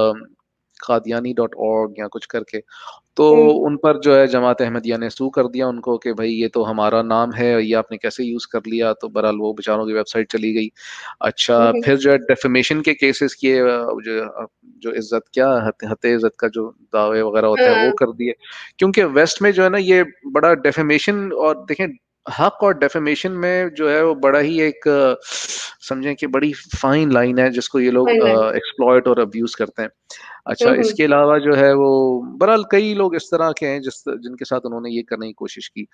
قادیانی.org یا کچھ کر کے. تو ان پر جو ہے جماعت احمدیہ نے سو کر دیا ان کو کہ بھائی یہ تو ہمارا نام ہے, یہ آپ نے کیسے یوز کر لیا. تو بہرحال وہ بیچاروں کی ویب سائٹ چلی گئی. اچھا پھر جو ہے ڈیفیمیشن کے کیسز کیے, جو عزت کیا حت عزت کا جو دعوے وغیرہ ہوتے ہیں وہ کر دیے, کیونکہ ویسٹ میں جو ہے نا یہ بڑا ڈیفیمیشن, اور دیکھیں حق اور ڈیفیمیشن میں جو ہے وہ بڑا ہی ایک سمجھیں کہ بڑی فائن لائن ہے جس کو یہ لوگ ایکسپلائٹ اور ابیوز کرتے ہیں. اچھا اس کے علاوہ جو ہے وہ بہرحال کئی لوگ اس طرح کے ہیں جن کے ساتھ انہوں نے یہ کرنے کی کوشش کی.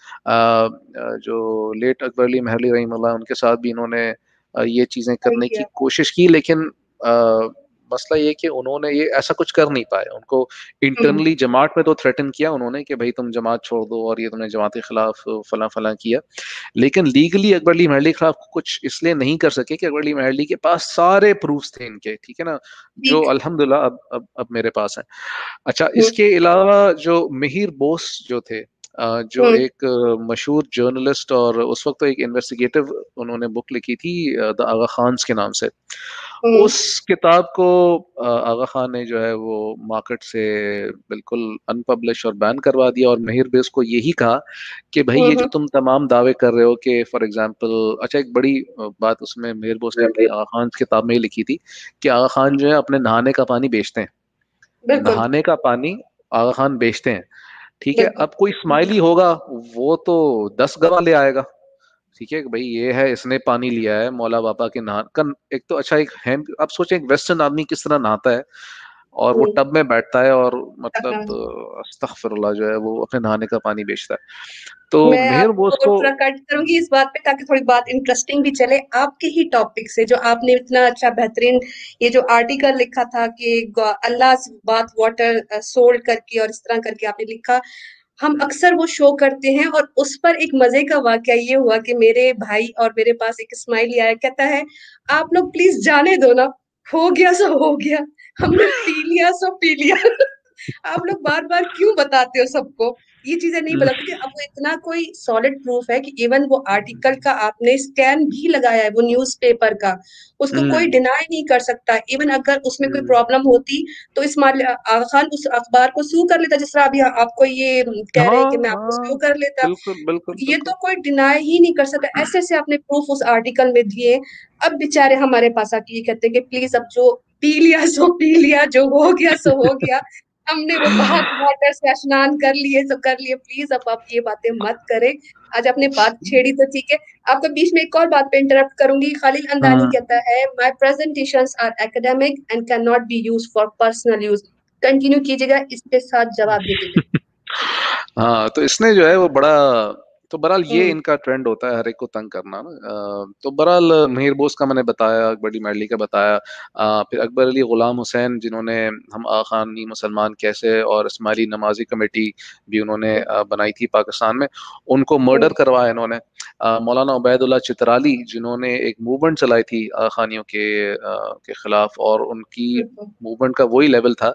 جو لیٹ اکبر علی محلی رحمہ اللہ, ان کے ساتھ بھی انہوں نے یہ چیزیں کرنے کی کوشش کی, لیکن مسئلہ یہ کہ انہوں نے یہ ایسا کچھ کر نہیں پائے. ان کو انٹرنلی جماعت میں تو تھریٹن کیا انہوں نے کہ بھائی تم جماعت چھوڑ دو اور یہ تم نے جماعت کے خلاف فلاں فلاں کیا, لیکن لیگلی اکبر علی مہر علی کے خلاف کچھ اس لیے نہیں کر سکے کہ اکبر علی مہر علی کے پاس سارے پروفس تھے ان کے, ٹھیک ہے نا, جو الحمدللہ اب میرے پاس ہیں. اچھا, اس کے علاوہ جو مہیر بوس جو تھے, جو ایک مشہور جرنلسٹ اور اس وقت تو ایک انویسٹیگیٹو انہوں نے بک لکھی تھی دا آغا خانز کے نام سے, اس کتاب کو آغا خان نے جو ہے وہ مارکیٹ سے بالکل ان پبلش اور بین کروا دیا, اور مہیر بیس کو یہی کہا کہ بھائی یہ جو تم تمام دعوے کر رہے ہو کہ فار ایگزامپل, اچھا ایک بڑی بات اس میں مہیر بوس نے اپنی آغا خان کی کتاب میں ہی لکھی تھی کہ آغا خان جو ہے اپنے نہانے کا پانی بیچتے ہیں, نہانے کا پانی آغا خان بیچتے ہیں, ٹھیک ہے. اب کوئی اسماعیلی ہوگا وہ تو 10 گواہ لے آئے گا, ٹھیک ہے, کہ بھائی یہ ہے اس نے پانی لیا ہے مولا باپا کے نہان کا. ایک تو اچھا ایک ہے, اب سوچیں ایک ویسٹرن آدمی کس طرح نہاتا ہے اور وہ ٹب میں بیٹھتا ہے اور مطلب استغفر اللہ جو ہے وہ اپنے نہانے کا پانی بیچتا ہے. تو میں مہر آپ بوس کو کو تھوڑا کٹ کروں گی اس بات پہ تاکہ تھوڑی بات انٹرسٹنگ بھی چلے. آپ کے ہی ٹاپک سے جو آپ نے اتنا اچھا بہترین یہ جو آرٹیکل لکھا تھا کہ اللہ سے بات واٹر سولڈ کر کے اور اس طرح کر کے آپ نے لکھا, ہم اکثر وہ شو کرتے ہیں, اور اس پر ایک مزے کا واقعہ یہ ہوا کہ میرے بھائی اور میرے پاس ایک اسماعیلی آیا, کہتا ہے آپ لوگ پلیز جانے دو نا, ہو گیا سو ہو گیا, ہم نے پی لیا سو پی لیا. آپ لوگ بار بار کیوں بتاتے ہو سب کو یہ چیزیں نہیں بتا, کیونکہ اب وہ اتنا کوئی سالڈ پروف ہے کہ ایون وہ آرٹیکل کا آپ نے اسکین بھی لگایا ہے, وہ نیوز پیپر کا, اس کو کوئی ڈینائی نہیں کر سکتا. ایون اگر اس میں کوئی پرابلم ہوتی تو آغا خان اس اخبار کو سو کر لیتا, جس طرح ابھی آپ کو یہ کہہ رہے ہیں کہ میں آپ کو سو کر لیتا. بالکل بالکل یہ بالکل تو کوئی ڈینائی ہی نہیں کر سکتا. ایسے ایسے آپ نے پروف اس آرٹیکل میں دیے. اب بےچارے ہمارے پاس آ کے یہ کہتے ہیں کہ پلیز اب جو پی لیا سو پی لیا, جو ہو گیا سو ہو گیا, ہم نے وہ بات واٹر سے اشنان کر لیے تو کر لیے, پلیز اب آپ یہ باتیں مت کریں. آج آپ نے بات چھیڑی تو ٹھیک ہے, آپ کو بیچ میں ایک اور بات پہ انٹرپٹ کروں گی. خلیل اندانی کہتا ہے my presentations are academic and can not be use for personal use. Continue کیجیے گا, اس کے ساتھ جواب دیتے ہوئے. ہاں, تو اس نے جو ہے وہ بڑا, تو بہرحال یہ ان کا ٹرینڈ ہوتا ہے ہر ایک کو تنگ کرنا نا. تو بہرحال مہیر بوس کا میں نے بتایا, اکبر علی مہر علی کا بتایا, پھر اکبر علی غلام حسین جنہوں نے ہم آخانی مسلمان کیسے اور اسماعیلی نمازی کمیٹی بھی انہوں نے بنائی تھی پاکستان میں, ان کو مرڈر کروایا انہوں نے. مولانا عبید اللہ چترالی جنہوں نے ایک موومنٹ چلائی تھی آخانیوں کے خلاف, اور ان کی موومنٹ کا وہی لیول تھا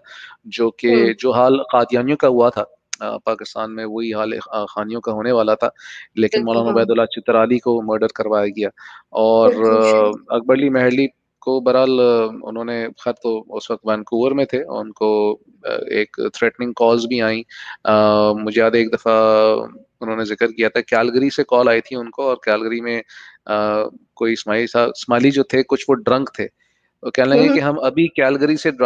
جو حال قادیانیوں کا ہوا تھا پاکستان میں, وہی حال خانیوں کا ہونے والا تھا, لیکن مولانا عبید اللہ چترالی کو مرڈر کروایا گیا. اور اکبر علی مہر علی کو بہرحال انہوں نے, خیر تو اس وقت وینکوور میں تھے, ان کو ایک تھریٹننگ کالز بھی آئیں. مجھے یاد ہے ایک دفعہ انہوں نے ذکر کیا تھا کیلگری سے کال آئی تھی ان کو, اور کیلگری میں کوئی اسماعیلی جو تھے کچھ وہ ڈرنک تھے, وہ کہنے لگے کہ ہم ابھی کیلگری سے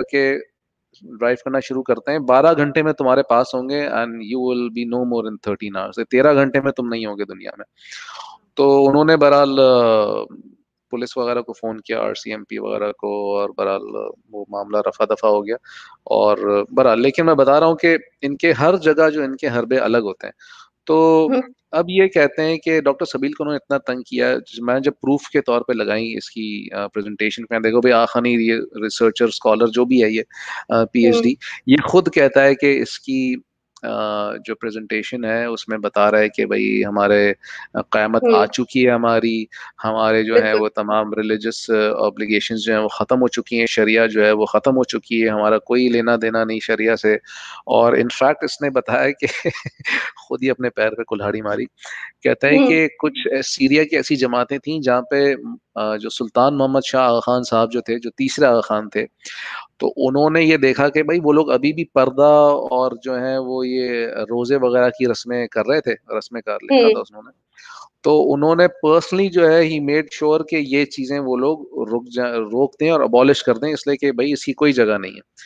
ڈرائیو کرنا شروع کرتے ہیں, 12 گھنٹے میں تمہارے پاس ہوں گے, and you will be no more in 13 hours, 13 گھنٹے میں تم نہیں ہوگے دنیا میں. تو انہوں نے بہرحال پولیس وغیرہ کو فون کیا, RCMP وغیرہ کو, اور بہرحال وہ معاملہ رفع دفع ہو گیا. اور بہرحال لیکن میں بتا رہا ہوں کہ ان کے ہر جگہ جو ان کے حربے الگ ہوتے ہیں. تو اب یہ کہتے ہیں کہ ڈاکٹر سبیل کو انہوں نے اتنا تنگ کیا, میں جب پروف کے طور پہ لگائی اس کی پریزنٹیشن پہ, دیکھو بھائی آخانی یہ ریسرچر اسکالر جو بھی ہے یہ PhD, یہ خود کہتا ہے کہ اس کی جو پریزنٹیشن ہے اس میں بتا رہا ہے کہ بھائی ہمارے قیامت آ چکی ہے, ہمارے جو ہے وہ تمام ریلیجس اوبلیگیشنز جو ہیں وہ ختم ہو چکی ہیں, شریعہ جو ہے وہ ختم ہو چکی ہے, ہمارا کوئی لینا دینا نہیں شریعہ سے. اور انفیکٹ اس نے بتایا کہ خود ہی اپنے پیر پہ کلہاڑی ماری. کہتا ہے کہ کچھ سیریا کی ایسی جماعتیں تھیں جہاں پہ جو سلطان محمد شاہ آغا خان صاحب جو تھے, جو تیسرے آغا خان تھے, تو انہوں نے یہ دیکھا کہ بھائی وہ لوگ ابھی بھی پردہ اور جو ہے وہ یہ روزے وغیرہ کی رسمیں کر رہے تھے, رسمیں کر لکھا تھا انہوں نے. تو انہوں نے پرسنلی جو ہے ہی میڈ شور کہ یہ چیزیں وہ لوگ روک دیں اور ابالش کر دیں, اس لیے کہ بھائی اس کی کوئی جگہ نہیں ہے.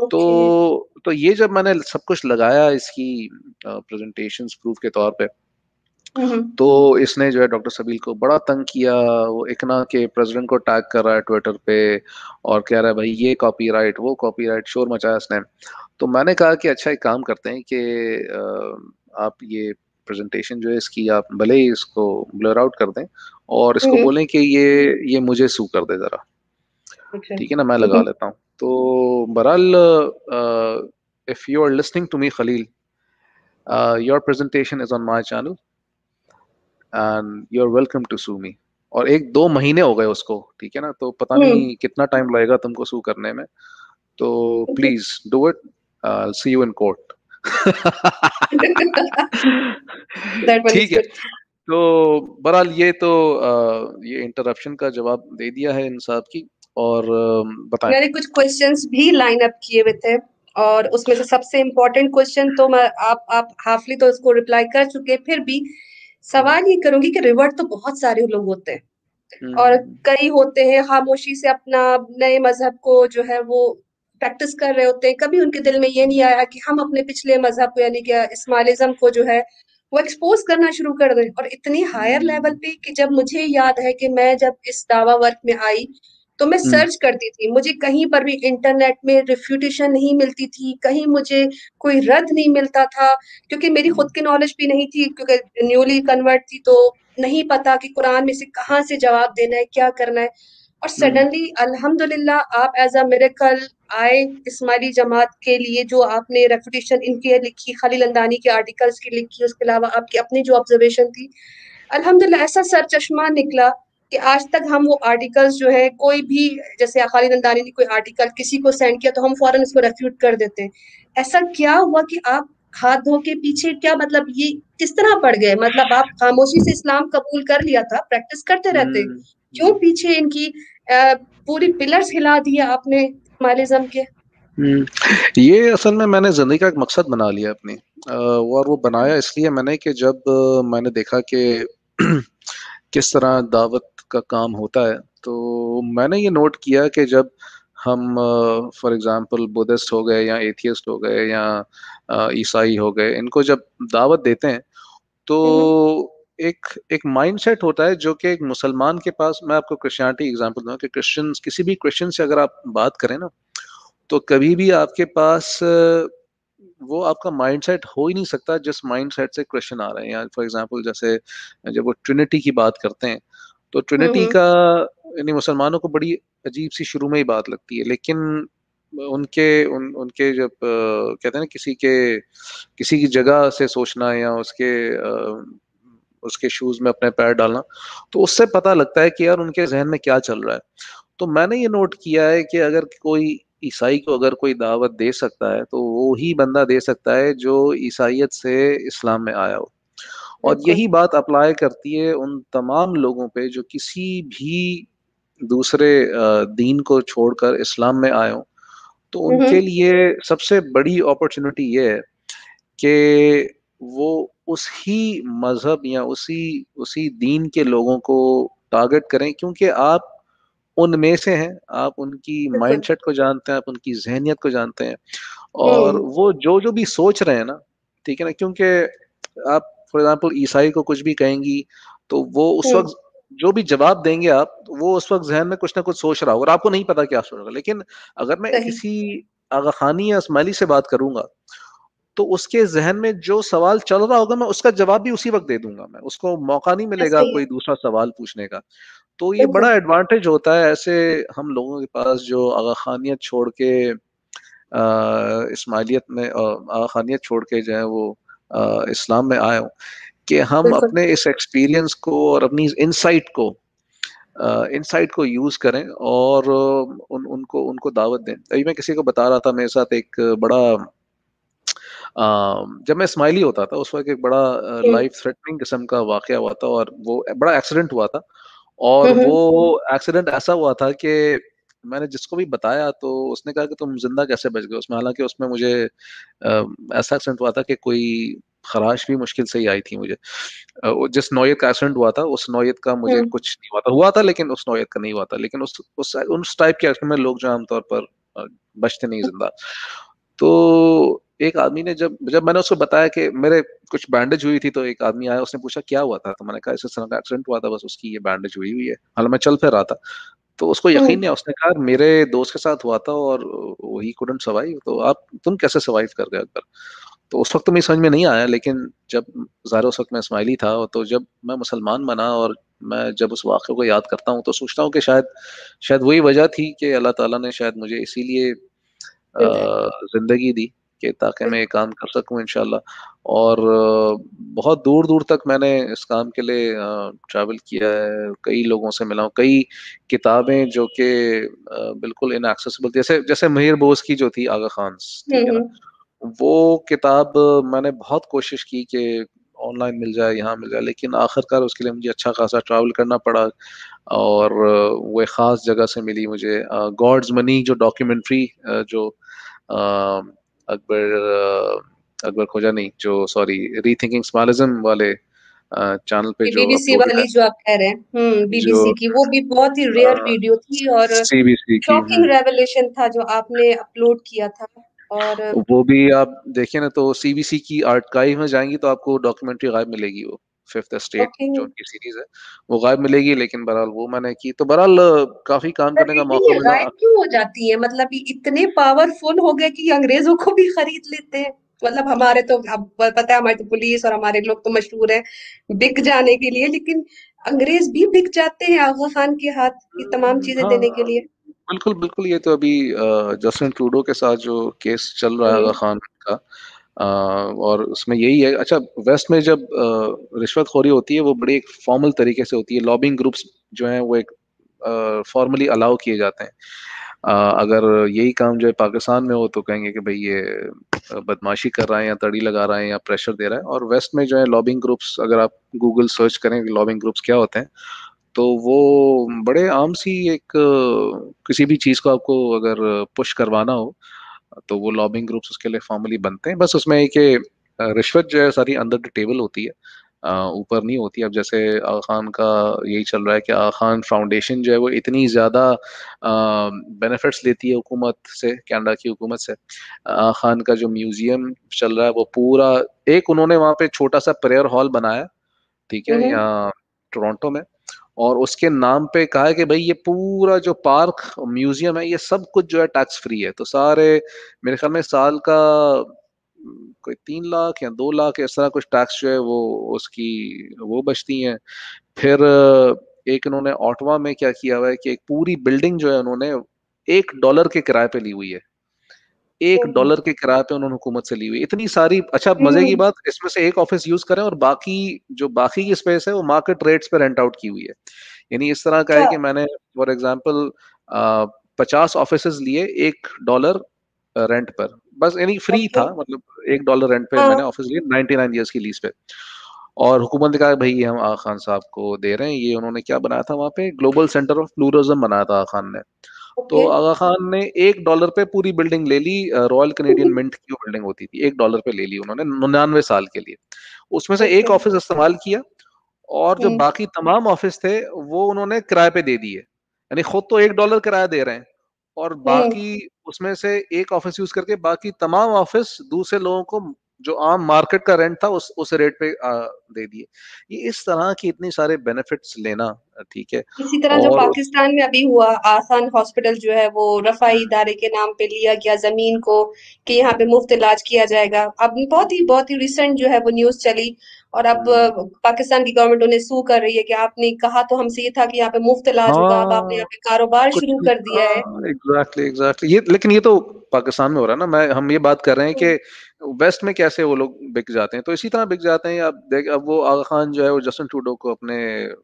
تو یہ جب میں نے سب کچھ لگایا اس کی پریزنٹیشن پروف کے طور پہ, تو اس نے جو ہے ڈاکٹر سبیل کو بڑا تنگ کیا. وہ اکنا کے پریزیڈنٹ کو ٹیگ کر رہا ہے ٹویٹر پہ, اور کہہ رہا ہے بھائی یہ کاپی رائٹ, وہ کاپی رائٹ, شور مچایا اس نے. تو میں نے کہا کہ اچھا ایک کام کرتے ہیں کہ آپ یہ پریزنٹیشن جو ہے اس کی آپ بھلے ہی اس کو بلر آؤٹ کر دیں, اور اس کو بولیں کہ یہ مجھے سو کر دے ذرا. اچھا. ٹھیک ہے نا, میں لگا لیتا ہوں. تو بہرحال if you are listening to me Khalil, your presentation is on my channel and you're welcome to sue me. اور 1-2 مہینے ہو گئے اس کو, ٹھیک ہے نا, تو پتہ نہیں کتنا ٹائم لگے گا تم کو سو کرنے میں, تو please do it, see you in court. That one is ٹھیک ہے. good. تو بہرحال یہ تو یہ انٹرپشن کا جواب دے دیا ہے انصاف کی. اور بتائیں. میں نے کچھ کوشچنس بھی لائن اپ کیے ہوئے تھے, اور اس میں سے سب سے امپورٹنٹ کوشچن تو میں آپ ہافلی تو اس کو ریپلائی کر چکے, پھر بھی سوال یہ کروں گی کہ ریورٹ تو بہت سارے لوگ ہوتے ہیں, اور کئی ہوتے ہیں خاموشی سے اپنا نئے مذہب کو جو ہے وہ پریکٹس کر رہے ہوتے ہیں. کبھی ان کے دل میں یہ نہیں آیا کہ ہم اپنے پچھلے مذہب کو یعنی کہ اسماعیلزم کو جو ہے وہ ایکسپوز کرنا شروع کر دیں, اور اتنی ہائر لیول پہ کہ جب مجھے یاد ہے کہ میں جب اس دعوی ورک میں آئی تو میں سرچ کرتی تھی, مجھے کہیں پر بھی انٹرنیٹ میں ریفیوٹیشن نہیں ملتی تھی, کہیں مجھے کوئی رد نہیں ملتا تھا, کیونکہ میری خود کی نالج بھی نہیں تھی, کیونکہ نیولی کنورٹ تھی, تو نہیں پتا کہ قرآن میں سے کہاں سے جواب دینا ہے, کیا کرنا ہے. اور سڈنلی الحمدللہ آپ ایز اے میریکل آئے اسماعیلی جماعت کے لیے, جو آپ نے ریفیوٹیشن ان کی لکھی, خلیل اندانی کے آرٹیکلس کی لکھی, اس کے علاوہ آپ کی اپنی جو آبزرویشن تھی, الحمدللہ ایسا سر چشمہ نکلا کہ آج تک ہم وہ آرٹیکلس جو ہے کوئی بھی, جیسے خالد اندانی نے کوئی آرٹیکل کسی کو سینڈ کیا تو ہم فوراً اس کو ریفیوٹ کر دیتے ہیں. ایسا کیا ہوا کہ آپ ہاتھ دھو کے پیچھے, کیا مطلب یہ کس طرح پڑ گئے, مطلب آپ خاموشی سے اسلام قبول کر لیا تھا, پریکٹس کرتے رہتے, کیوں پیچھے ان کی پوری پلرز ہلا دیا آپ نے اسماعیلزم کے؟ یہ اصل میں نے زندگی کا ایک مقصد بنا لیا اپنی, اور وہ بنایا اس لیے میں نے کہ جب میں نے دیکھا کہ کس طرح دعوت کا کام ہوتا ہے, تو میں نے یہ نوٹ کیا کہ جب ہم فار ایگزامپل بدھسٹ ہو گئے یا ایتھیسٹ ہو گئے یا عیسائی ہو گئے, ان کو جب دعوت دیتے ہیں تو ایک مائنڈ سیٹ ہوتا ہے جو کہ ایک مسلمان کے پاس, میں آپ کو کرسچینٹی ایگزامپل دوں کہ کرسچنس, کسی بھی کرسچن سے اگر آپ بات کریں نا, تو کبھی بھی آپ کے پاس وہ آپ کا مائنڈ سیٹ ہو ہی نہیں سکتا جس مائنڈ سیٹ سے کرسچن آ رہے ہیں. یا فار ایگزامپل جیسے جب وہ ٹرینٹی کی بات کرتے ہیں, تو ٹرینٹی کا یعنی مسلمانوں کو بڑی عجیب سی شروع میں ہی بات لگتی ہے, لیکن ان کے جب کہتے ہیں نا کسی کی جگہ سے سوچنا یا اس کے شوز میں اپنے پیر ڈالنا, تو اس سے پتہ لگتا ہے کہ یار ان کے ذہن میں کیا چل رہا ہے. تو میں نے یہ نوٹ کیا ہے کہ اگر کوئی عیسائی کو اگر کوئی دعوت دے سکتا ہے تو وہی بندہ دے سکتا ہے جو عیسائیت سے اسلام میں آیا ہو. اور یہی بات اپلائی کرتی ہے ان تمام لوگوں پہ جو کسی بھی دوسرے دین کو چھوڑ کر اسلام میں آئے ہوں. تو ان کے لیے سب سے بڑی اپرچونٹی یہ ہے کہ وہ اس ہی مذہب یا اسی دین کے لوگوں کو ٹارگٹ کریں, کیونکہ آپ ان میں سے ہیں, آپ ان کی مائنڈ سیٹ کو جانتے ہیں, آپ ان کی ذہنیت کو جانتے ہیں, اور وہ جو بھی سوچ رہے ہیں نا, ٹھیک ہے نا, کیونکہ آپ فار ایگزامپل عیسائی کو کچھ بھی کہیں گی تو وہ اس وقت جو بھی جواب دیں گے آپ, وہ اس وقت ذہن میں کچھ نہ کچھ سوچ رہا ہوگا, اور آپ کو نہیں پتا کیا سوچ رہا. لیکن اگر میں کسی آغا خانی یا اسماعیلی سے بات کروں گا تو اس کے ذہن میں جو سوال چل رہا ہوگا میں اس کا جواب بھی اسی وقت دے دوں گا, میں اس کو موقع نہیں ملے گا کوئی دوسرا سوال پوچھنے کا. تو یہ بڑا ایڈوانٹیج ہوتا ہے ایسے ہم لوگوں کے پاس جو آغا خانیت چھوڑ کے اسماعیلیت میں, آغا خانیت چھوڑ کے جو ہے وہ اسلام میں آئے ہوں, کہ ہم اپنے اس ایکسپیرینس کو اور اپنی انسائٹ کو یوز کریں اور ان کو دعوت دیں. ابھی میں کسی کو بتا رہا تھا, میرے ساتھ ایک بڑا جب میں اسماعیلی ہوتا تھا اس وقت ایک بڑا لائف تھریٹنگ قسم کا واقعہ ہوا تھا, اور وہ بڑا ایکسیڈنٹ ہوا تھا, اور وہ ایکسیڈنٹ ایسا ہوا تھا کہ میں نے جس کو بھی بتایا تو اس نے کہا کہ تم زندہ کیسے بچ گئے اس میں, حالانکہ اس میں مجھے ایسا ایکسیڈنٹ ہوا تھا کہ کوئی خراش بھی مشکل سے ہی آئی تھی مجھے. جس نوعیت کا ایکسیڈنٹ ہوا تھا اس نوعیت کا مجھے کچھ نہیں ہوا تھا, لیکن اس نوعیت کا نہیں ہوا تھا. لیکن اس ٹائپ کے ایکسیڈنٹ میں لوگ جو عام طور پر بچتے نہیں زندہ. تو ایک آدمی نے جب میں نے اس کو بتایا کہ میرے کچھ بینڈیج ہوئی تھی, تو ایک آدمی آیا, اس نے پوچھا کیا ہوا تھا, تو میں نے کہا اس طرح کا ایکسیڈنٹ ہوا تھا, بس اس کی یہ بینڈیج ہوئی ہے, حالانکہ میں چل پھر رہا تھا. تو اس کو یقین نہیں, اس نے کہا میرے دوست کے ساتھ ہوا تھا اور وہی couldn't survive, تو تم کیسے سروائیو کر گئے اکبر. تو اس وقت تو مجھے سمجھ میں نہیں آیا, لیکن جب ظاہر اس وقت میں اسماعیلی تھا, تو جب میں مسلمان بنا اور میں جب اس واقعے کو یاد کرتا ہوں تو سوچتا ہوں کہ شاید وہی وجہ تھی کہ اللہ تعالیٰ نے شاید مجھے اسی لیے زندگی دی کہ تاکہ میں یہ کام کر سکوں انشاءاللہ. اور بہت دور دور تک میں نے اس کام کے لیے ٹریول کیا ہے, کئی لوگوں سے ملا ہوں, کئی کتابیں جو کہ بالکل ان ایکسیسیبل, جیسے مہر بوس کی جو تھی آغا خان, ٹھیک ہے نا, وہ کتاب میں نے بہت کوشش کی کہ آن لائن مل جائے, یہاں مل جائے, لیکن آخر کار اس کے لیے مجھے اچھا خاصا ٹریول کرنا پڑا, اور وہ ایک خاص جگہ سے ملی مجھے. گاڈز منی جو ڈاکیومنٹری جو اکبر اکبر کھوجا نہیں, جو سوری ری تھنکنگ اسمالزم والے چینل پہ بی جو بی سی اپلوڈ والی ہے, جو آپ کہہ رہے ہیں, بی بی جو سی کی, وہ بھی بہت ہی ریئر ویڈیو تھی اور سی بی سی کی, شاکنگ ریویلیشن تھا جو آپ نے اپلوڈ کیا تھا. اور وہ بھی آپ دیکھیں نا تو سی بی سی کی آرکائیو میں جائیں گی تو آپ کو ڈاکیومنٹری غائب ملے گی, وہ ففتھ اسٹیٹ جو ان کی سیریز ہے وہ غائب ملے گی. لیکن بہرحال وہ میں نے کی, تو بہرحال کافی کام کرنے کا لیکن موقع یہ ملا. غائب کیوں ہو جاتی ہے؟ مطلب یہ اتنے پاورفل ہو گئے کہ یہ انگریزوں کو بھی خرید لیتے ہیں. مطلب ہمارے تو اب پتہ ہے, ہماری تو پولیس اور ہمارے لوگ تو مشہور ہیں بک جانے کے لیے, لیکن انگریز بھی بک جاتے ہیں آغا خان کے ہاتھ یہ تمام چیزیں ہاں دینے کے لیے. بالکل بالکل, یہ تو ابھی جسٹن ٹروڈو کے ساتھ جو کیس چل رہا ہے آغا خان کا, اور اس میں یہی ہے. اچھا, ویسٹ میں جب رشوت خوری ہوتی ہے وہ بڑی ایک فارمل طریقے سے ہوتی ہے, لابنگ گروپس جو ہیں وہ ایک فارملی الاؤ کیے جاتے ہیں. اگر یہی کام جو ہے پاکستان میں ہو تو کہیں گے کہ بھئی یہ بدماشی کر رہا ہے یا تڑی لگا رہا ہے یا پریشر دے رہا ہے. اور ویسٹ میں جو ہے لابنگ گروپس, اگر آپ گوگل سرچ کریں کہ لابنگ گروپس کیا ہوتے ہیں, تو وہ بڑے عام سی ایک کسی بھی چیز کو آپ کو اگر پش کروانا ہو تو وہ لابنگ گروپس اس کے لیے فارملی بنتے ہیں. بس اس میں ایک رشوت جو ہے ساری انڈر دی ٹیبل ہوتی ہے, اوپر نہیں ہوتی. اب جیسے آغا خان کا یہی چل رہا ہے کہ آغا خان فاؤنڈیشن جو ہے وہ اتنی زیادہ بینیفٹس لیتی ہے حکومت سے, کینیڈا کی حکومت سے. آغا خان کا جو میوزیم چل رہا ہے وہ پورا ایک انہوں نے وہاں پہ چھوٹا سا پریئر ہال بنایا, ٹھیک ہے, یہاں ٹورانٹو میں, اور اس کے نام پہ کہا ہے کہ بھائی یہ پورا جو پارک میوزیم ہے یہ سب کچھ جو ہے ٹیکس فری ہے. تو سارے میرے خیال میں سال کا کوئی 3 لاکھ یا 2 لاکھ اس طرح کچھ ٹیکس جو ہے وہ اس کی وہ بچتی ہیں. پھر ایک انہوں نے آٹوا میں کیا کیا ہوا ہے کہ ایک پوری بلڈنگ جو ہے انہوں نے $1 کے کرائے پہ لی ہوئی ہے, $1 کے کرایہ پہ انہوں نے حکومت سے لی ہوئی اتنی ساری. اچھا مزے کی بات, اس میں سے ایک آفس یوز کریں اور باقی کی اسپیس ہے وہ مارکیٹ ریٹس پہ رینٹ آؤٹ کی ہوئی ہے. یعنی اس طرح کا ہے کہ میں نے فار ایگزامپل 50 آفیسز لیے $1 رینٹ پر, بس یعنی فری تھا, مطلب $1 رینٹ پہ میں نے آفس لیے 99 ایئرس کی لیز پہ. اور حکومت نے کہا بھائی یہ ہم آغا خان صاحب کو دے رہے ہیں. یہ انہوں نے کیا بنایا تھا وہاں پہ, گلوبل سینٹر آف پلورزم بنایا تھا آغا خان نے. تو آغا خان نے $1 پہ پوری بلڈنگ لے لی, رائل کینیڈین منٹ کی بلڈنگ ہوتی تھی, $1 پہ لے لی انہوں نے 99 سال کے لیے. اس میں سے ایک آفس استعمال کیا, اور جو باقی تمام آفس تھے وہ انہوں نے کرائے پہ دے دیے. یعنی خود تو $1 کرایہ دے رہے ہیں, اور باقی اس میں سے ایک آفس یوز کر کے باقی تمام آفس دوسرے لوگوں کو جو عام مارکیٹ کا رینٹ تھا اس ریٹ پہ دے دیے. یہ اس طرح کی اتنی سارے بینیفٹس لینا, ٹھیک ہے. اسی طرح جو اور پاکستان میں ابھی ہوا, آسان ہاسپٹل جو ہے وہ رفائی ادارے کے نام پہ لیا گیا زمین کو کہ یہاں پہ مفت علاج کیا جائے گا. اب بہت ہی ریسنٹ جو ہے وہ نیوز چلی, اور اب پاکستان کی گورنمنٹ انہیں سو کر رہی ہے کہ آپ نے کہا تو ہم سے یہ تھا کہ یہاں پہ مفت علاج ہوگا, اب آپ نے ہاں یہاں پہ کاروبار کچھ شروع بھی, کر دیا ہے. ایگزیکٹلی یہ, لیکن یہ تو پاکستان میں ہو رہا ہے نا. ہم یہ بات کر رہے ہیں کہ ویسٹ میں کیسے وہ لوگ بک جاتے ہیں, تو اسی طرح بک جاتے ہیں. اب وہ آغا خان جو ہے وہ جسٹن ٹروڈو کو اپنے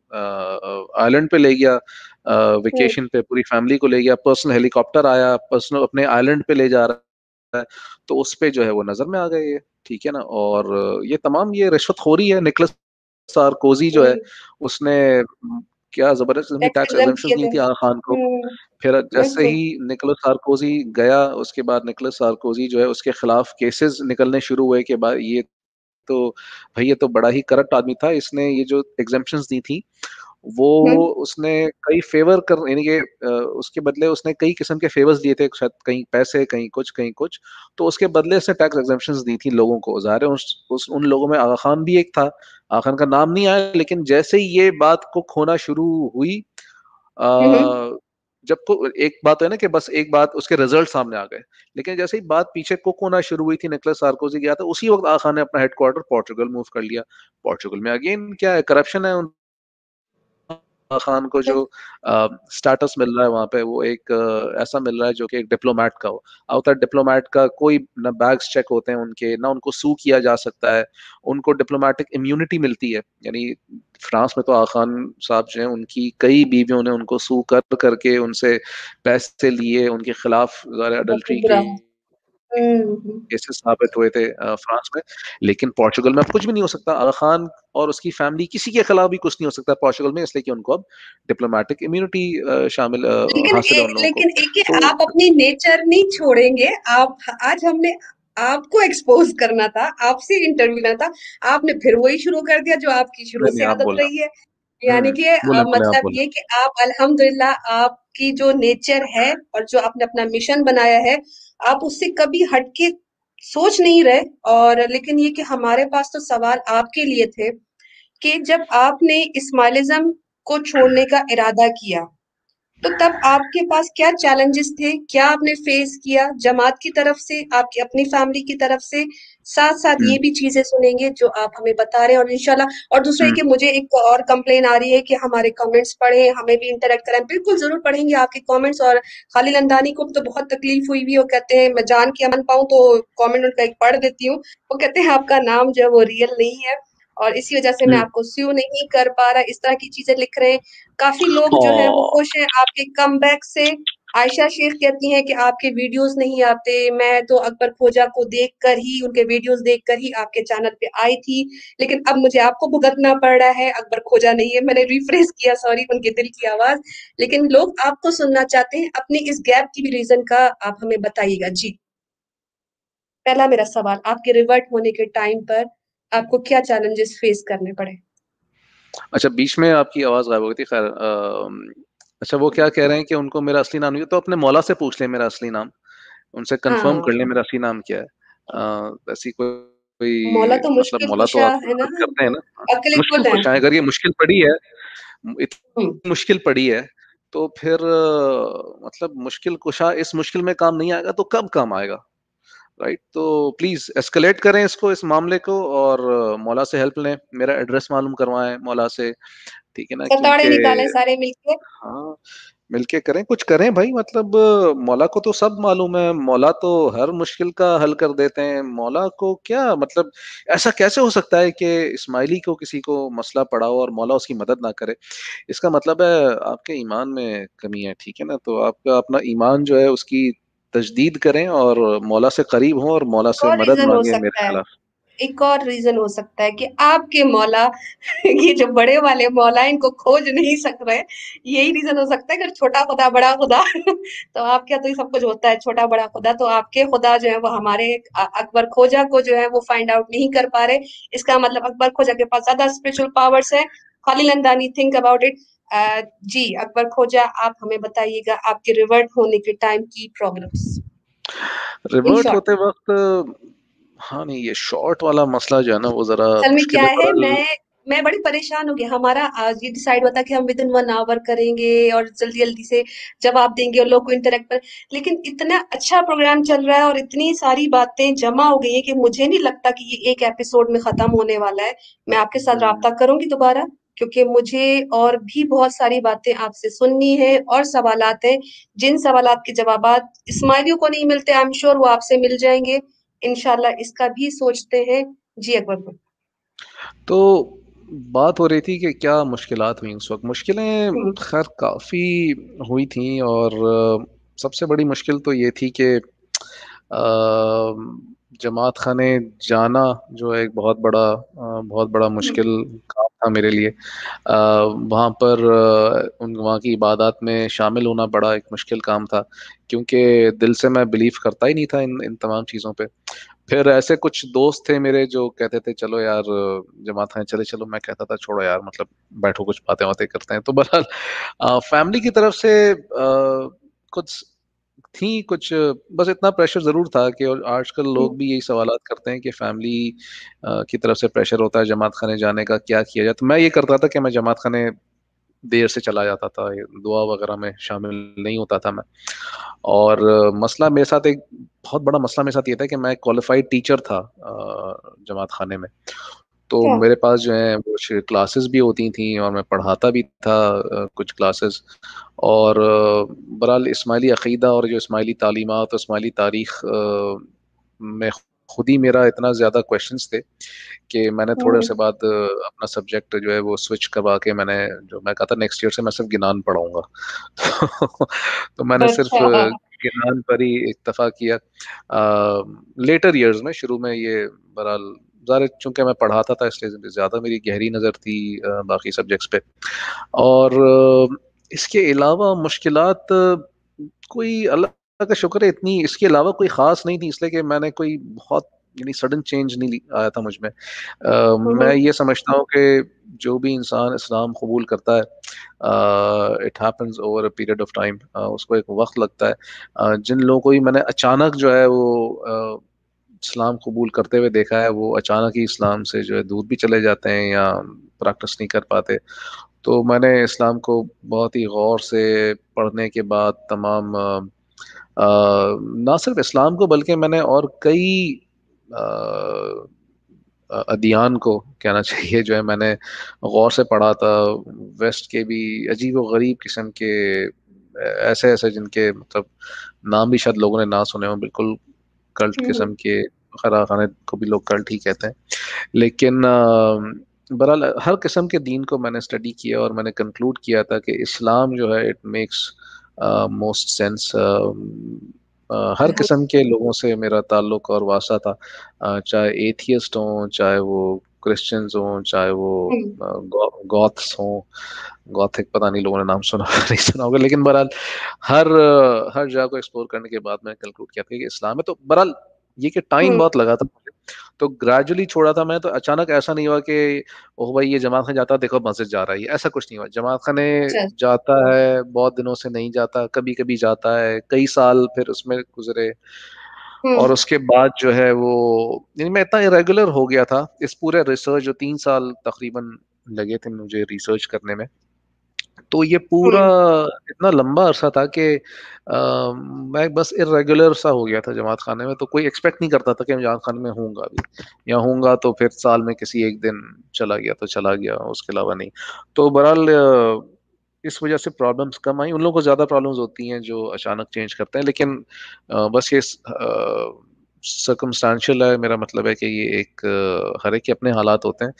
آئلینڈ پہ لے گیا ویکیشن پہ, پوری فیملی کو لے گیا, پرسنل ہیلی کاپٹر آیا, پرسنل اپنے آئلینڈ پہ لے جا رہا ہے, تو اس پہ جو ہے وہ نظر میں آ گئے یہ, ٹھیک ہے نا. اور یہ تمام یہ رشوت خوری ہے. نکلس سارکوزی جو ہے اس نے کیا زبردست ٹیکس ایگزمپٹ ایگزمپشن کیے دی تھے. تھی آغا خان کو. پھر جیسے بالکل. ہی نکولس سارکوزی گیا, اس کے بعد نکولس سارکوزی جو ہے اس کے خلاف کیسز نکلنے شروع ہوئے کہ یہ تو بھائی یہ تو بڑا ہی کرپٹ آدمی تھا, اس نے یہ جو ایگزمپشنز دی تھی وہ اس نے کئی فیور کر, یعنی کہ اس کے بدلے اس نے کئی قسم کے فیورز دیے تھے, شاید کہیں پیسے کہیں کچھ, تو اس کے بدلے اس نے ٹیکس ایگزمپشنز دی تھی لوگوں کو. ظاہر ہے ان لوگوں میں آغا خان بھی ایک تھا. آغا خان کا نام نہیں آیا, لیکن جیسے ہی یہ بات کو کھونا شروع ہوئی, جب کو ایک بات ہے نا کہ بس ایک بات اس کے رزلٹ سامنے آ گئے, لیکن جیسے ہی بات پیچھے کوک ہونا شروع ہوئی تھی, نکولس سارکوزی گیا تھا, اسی وقت آغا خان نے اپنا ہیڈ کوارٹر پورچوگل موو کر لیا. پورچوگل میں اگین کیا ہے, کرپشن ہے, خان کو جو سٹیٹس مل رہا ہے وہاں پہ وہ ایک ایسا مل رہا ہے جو کہ ایک ڈپلومیٹ کا ہو. ہوتا ہے ڈپلومیٹ کا کوئی نہ بیگز چیک ہوتے ہیں ان کے، نہ ان کو سو کیا جا سکتا ہے، ان کو ڈپلومیٹک امیونٹی ملتی ہے. یعنی فرانس میں تو آغا خان صاحب جو ہیں ان کی کئی بیویوں نے ان کو سو کر کے ان سے پیسے لیے، ان کے خلاف اڈلٹری کے کیسز ثابت ہوئے تھے فرانس میں. لیکن پورچوگل میں اب کچھ بھی نہیں ہو سکتا. آغا خان اور اس کی فیملی کسی کے خلاف بھی کچھ نہیں ہو سکتا پورچوگل میں، اس لیے کہ ان کو اب ڈپلومیٹک امیونٹی شامل حاصل ہے ان لوگوں کو. لیکن تو آپ اپنی نیچر نہیں چھوڑیں گے. آپ آج ہم نے آپ کو ایکسپوز کرنا تھا، آپ سے انٹرویو لینا تھا، آپ نے پھر وہی شروع کر دیا جو آپ کی شروع نہیں سے نہیں آپ عادت بولیں. رہی ہے. یعنی کہ بولیں آپ مطلب بولیں. یہ کہ آپ الحمدللہ آپ کی جو نیچر ہے اور جو آپ نے اپنا مشن بنایا ہے آپ اس سے کبھی ہٹ کے سوچ نہیں رہے. اور لیکن یہ کہ ہمارے پاس تو سوال آپ کے لیے تھے کہ جب آپ نے اسماعیلزم کو چھوڑنے کا ارادہ کیا تو تب آپ کے پاس کیا چیلنجز تھے، کیا آپ نے فیس کیا جماعت کی طرف سے، آپ کی اپنی فیملی کی طرف سے؟ ساتھ ساتھ یہ بھی چیزیں سنیں گے جو آپ ہمیں بتا رہے ہیں اور انشاءاللہ. اور دوسرا یہ کہ مجھے ایک اور کمپلین آ رہی ہے کہ ہمارے کامنٹس پڑھیں، ہمیں بھی انٹریکٹ کریں. بالکل ضرور پڑھیں گے آپ کے کامنٹس. اور خالد اندانی کو تو بہت تکلیف ہوئی ہوئی، وہ کہتے ہیں میں جان کے امن پاؤں تو کامنٹ ان کا ایک پڑھ دیتی ہوں. وہ کہتے ہیں آپ کا نام جو ہے وہ ریئل نہیں ہے اور اسی وجہ سے میں آپ کو سیو نہیں کر پا رہا، اس طرح کی چیزیں لکھ رہے ہیں. کافی لوگ جو ہے وہ خوش ہیں آپ کے کم بیک سے. عائشہ شیخ کہتی ہیں کہ آپ کے ویڈیوز نہیں آتے، میں تو اکبر کھوجا کو دیکھ کر ہی، ان کے ویڈیوز دیکھ کر ہی آپ کے چینل پہ آئی تھی، لیکن اب مجھے آپ کو بھگتنا پڑ رہا ہے. اکبر کھوجا نہیں ہے، میں نے ریفریش کیا، سوری، ان کے دل کی آواز. لیکن لوگ آپ کو سننا چاہتے ہیں، اپنی اس گیپ کی بھی ریزن کا آپ ہمیں بتائیے گا. جی پہلا میرا سوال، آپ کے ریورٹ ہونے کے ٹائم پر آپ کو کیا چیلنجز فیس کرنے پڑے؟ اچھا بیچ میں آپ کی آواز غائب ہو گئی تھی. خیر اچھا وہ کیا کہہ رہے ہیں کہ ان کو میرا اصلی نام نہیں، تو اپنے مولا سے پوچھ لیں میرا اصلی نام، ان سے کنفرم ہاں کر لیں میرا اصلی نام کیا ہے. ایسی مولا کوئی تو مطلب مشکل مولا تو کشا آپ ہے نا، مدد کرتے ہیں نا. عقل مشکل کل ہے. کشا ہے، اگر یہ مشکل پڑی ہے، ہوں. اتنی مشکل پڑی ہے تو پھر مطلب مشکل کشا اس مشکل میں کام نہیں آئے گا تو کب کام آئے گا؟ رائٹ. تو پلیز ایسکلیٹ کریں اس کو، اس معاملے کو، اور مولا سے ہیلپ لیں، میرا ایڈریس معلوم کروائیں مولا سے، ٹھیک ہے نا. ستاڑے کیونکہ نکالیں سارے مل کے. ہاں مل کے کریں، کچھ کریں بھائی. مطلب مولا کو تو سب معلوم ہے، مولا تو ہر مشکل کا حل کر دیتے ہیں. مولا کو کیا مطلب ایسا کیسے ہو سکتا ہے کہ اسماعیلی کو کسی کو مسئلہ پڑا ہو اور مولا اس کی مدد نہ کرے؟ اس کا مطلب ہے آپ کے ایمان میں کمی ہے، ٹھیک ہے نا. تو آپ کا اپنا ایمان جو ہے اس کی تجدید کریں اور مولا سے قریب ہوں اور مولا ایک سے اور مدد ریزن ہو مانگیں میرے سکتا ہے، خلاف. ایک اور ریزن ہو سکتا ہے کہ آپ کے مولا یہ جو بڑے والے مولا ان کو کھوج نہیں سک رہے، یہی ریزن ہو سکتا ہے. اگر چھوٹا خدا بڑا خدا تو آپ کیا تو یہ سب کچھ ہوتا ہے چھوٹا بڑا خدا، تو آپ کے خدا جو ہے وہ ہمارے اکبر کھوجا کو جو ہے وہ فائنڈ آؤٹ نہیں کر پا رہے. اس کا مطلب اکبر کھوجا کے پاس زیادہ اسپرچل پاورز ہیں. Khalil Andani think about it. جی اکبر کھوجا آپ ہمیں بتائیے گا آپ کے ریورٹ ہونے کے ٹائم کی پرابلمس ان ریورٹ شارٹ. ہوتے وقت ہاں نہیں، یہ شارٹ والا مسئلہ جو ہے نا وہ ذرا اصل میں مشکل کیا ہے. ہے، برحال میں بڑی پریشان ہو گئی. ہمارا آج یہ ڈیسائیڈ ہوتا ہے کہ ہم ود ان 1 آور کریں گے اور جلدی جلدی سے جواب دیں گے اور لوگ کو انٹریکٹ پر، لیکن اتنا اچھا پروگرام چل رہا ہے اور اتنی ساری باتیں جمع ہو گئی ہیں کہ مجھے نہیں لگتا کہ یہ ایک ایپیسوڈ میں ختم ہونے والا ہے. میں آپ کے ساتھ رابطہ کروں گی دوبارہ، کیونکہ مجھے اور بھی بہت ساری باتیں آپ سے سننی ہے اور سوالات ہیں جن سوالات کے جوابات اسماعیلیوں کو نہیں ملتے. آئی ایم شیور وہ آپ سے مل جائیں گے انشاءاللہ. اس کا بھی سوچتے ہیں. جی اکبر. تو بات ہو رہی تھی کہ کیا مشکلات ہوئیں اس وقت. مشکلیں خیر کافی ہوئی تھیں، اور سب سے بڑی مشکل تو یہ تھی کہ جماعت خانے جانا جو ایک بہت بڑا مشکل کام تھا میرے لیے. وہاں پر وہاں کی عبادات میں شامل ہونا بڑا ایک مشکل کام تھا، کیونکہ دل سے میں بلیو کرتا ہی نہیں تھا ان تمام چیزوں پہ. پھر ایسے کچھ دوست تھے میرے جو کہتے تھے چلو یار جماعت خانے چلے چلو. میں کہتا تھا چھوڑو یار، مطلب بیٹھو کچھ باتیں کرتے ہیں. تو بہرحال فیملی کی طرف سے کچھ تھی، کچھ بس اتنا پریشر ضرور تھا کہ آج کل لوگ بھی یہی سوالات کرتے ہیں کہ فیملی کی طرف سے پریشر ہوتا ہے جماعت خانے جانے کا، کیا کیا جائے. تو میں یہ کرتا تھا کہ میں جماعت خانے دیر سے چلا جاتا تھا، دعا وغیرہ میں شامل نہیں ہوتا تھا میں. اور مسئلہ میرے ساتھ بہت بڑا مسئلہ میرے ساتھ یہ تھا کہ میں کوالیفائڈ ٹیچر تھا جماعت خانے میں. تو کیا میرے پاس جو ہے وہ کلاسز بھی ہوتی تھیں اور میں پڑھاتا بھی تھا کچھ کلاسز. اور برحال اسماعیلی عقیدہ اور جو اسماعیلی تعلیمات اور اسماعیلی تاریخ میں خود ہی میرا اتنا زیادہ کویشچنس تھے کہ میں نے تھوڑے سے بعد اپنا سبجیکٹ جو ہے وہ سوئچ کروا کے میں کہا تھا نیکسٹ ایئر سے میں صرف گنان پڑھاؤں گا. تو میں نے صرف اچھا گنان پر ہی اکتفا کیا لیٹر ایئرز میں. شروع میں یہ برحال ظاہر چونکہ میں پڑھاتا تھا اس لیے زیادہ میری گہری نظر تھی باقی سبجیکٹس پہ. اور اس کے علاوہ مشکلات کوئی اللہ کا شکر ہے اتنی اس کے علاوہ کوئی خاص نہیں تھی، اس لیے کہ میں نے کوئی بہت یعنی سڈن چینج نہیں آیا تھا مجھ میں. میں یہ سمجھتا ہوں کہ جو بھی انسان اسلام قبول کرتا ہے it happens over a period of time, اس کو ایک وقت لگتا ہے. جن لوگوں کو میں نے اچانک جو ہے وہ اسلام قبول کرتے ہوئے دیکھا ہے وہ اچانک ہی اسلام سے جو ہے دور بھی چلے جاتے ہیں یا پریکٹس نہیں کر پاتے. تو میں نے اسلام کو بہت ہی غور سے پڑھنے کے بعد تمام نہ صرف اسلام کو بلکہ میں نے اور کئی ادیان کو کہنا چاہیے جو ہے میں نے غور سے پڑھا تھا. ویسٹ کے بھی عجیب و غریب قسم کے ایسے ایسے جن کے مطلب نام بھی شاید لوگوں نے نہ سنے ہوں، بالکل کلٹ قسم کے. خرا خانے کو بھی لوگ کلٹ ہی کہتے ہیں. لیکن برحال ہر قسم کے دین کو میں نے اسٹڈی کیا اور میں نے کنکلوڈ کیا تھا کہ اسلام جو ہے اٹ میکس موسٹ سینس. ہر قسم کے لوگوں سے میرا تعلق اور واسطہ تھا، چاہے ایتھیسٹ ہوں، چاہے وہ کرسچنز ہوں، چاہے وہ گوتھس ہوں. گوتھک پتہ نہیں لوگوں نے نام سنا نہیں سنا ہوگا، لیکن بہرحال ہر جگہ کو ایکسپلور کرنے کے بعد میں کنکلوڈ کیا تھا کہ اسلام ہے. تو بہرحال یہ کہ ٹائم بہت لگا تھا مجھے، تو گریجولی چھوڑا تھا میں. تو اچانک ایسا نہیں ہوا کہ اوہ بھائی یہ جماعت خان جاتا ہے دیکھو مسجد جا رہا ہے، ایسا کچھ نہیں ہوا. جماعت خانے جاتا ہے، بہت دنوں سے نہیں جاتا، کبھی کبھی جاتا ہے، کئی سال پھر اس میں گزرے. اور اس کے بعد جو ہے وہ یعنی میں اتنا ریگولر ہو گیا تھا اس پورے ریسرچ جو 3 سال تقریباً لگے تھے مجھے ریسرچ کرنے میں. تو یہ پورا اتنا لمبا عرصہ تھا کہ میں بس ارریگولر سا ہو گیا تھا جماعت خانے میں. تو کوئی ایکسپیکٹ نہیں کرتا تھا کہ میں جماعت خانے میں ہوں گا بھی، یا ہوں گا تو پھر سال میں کسی ایک دن چلا گیا تو چلا گیا، اس کے علاوہ نہیں. تو بہرحال اس وجہ سے پرابلمس کم آئیں. ان لوگوں کو زیادہ پرابلمس ہوتی ہیں جو اچانک چینج کرتے ہیں، لیکن بس یہ سرکمسٹانشل ہے. میرا مطلب ہے کہ یہ ایک ہر ایک کے اپنے حالات ہوتے ہیں،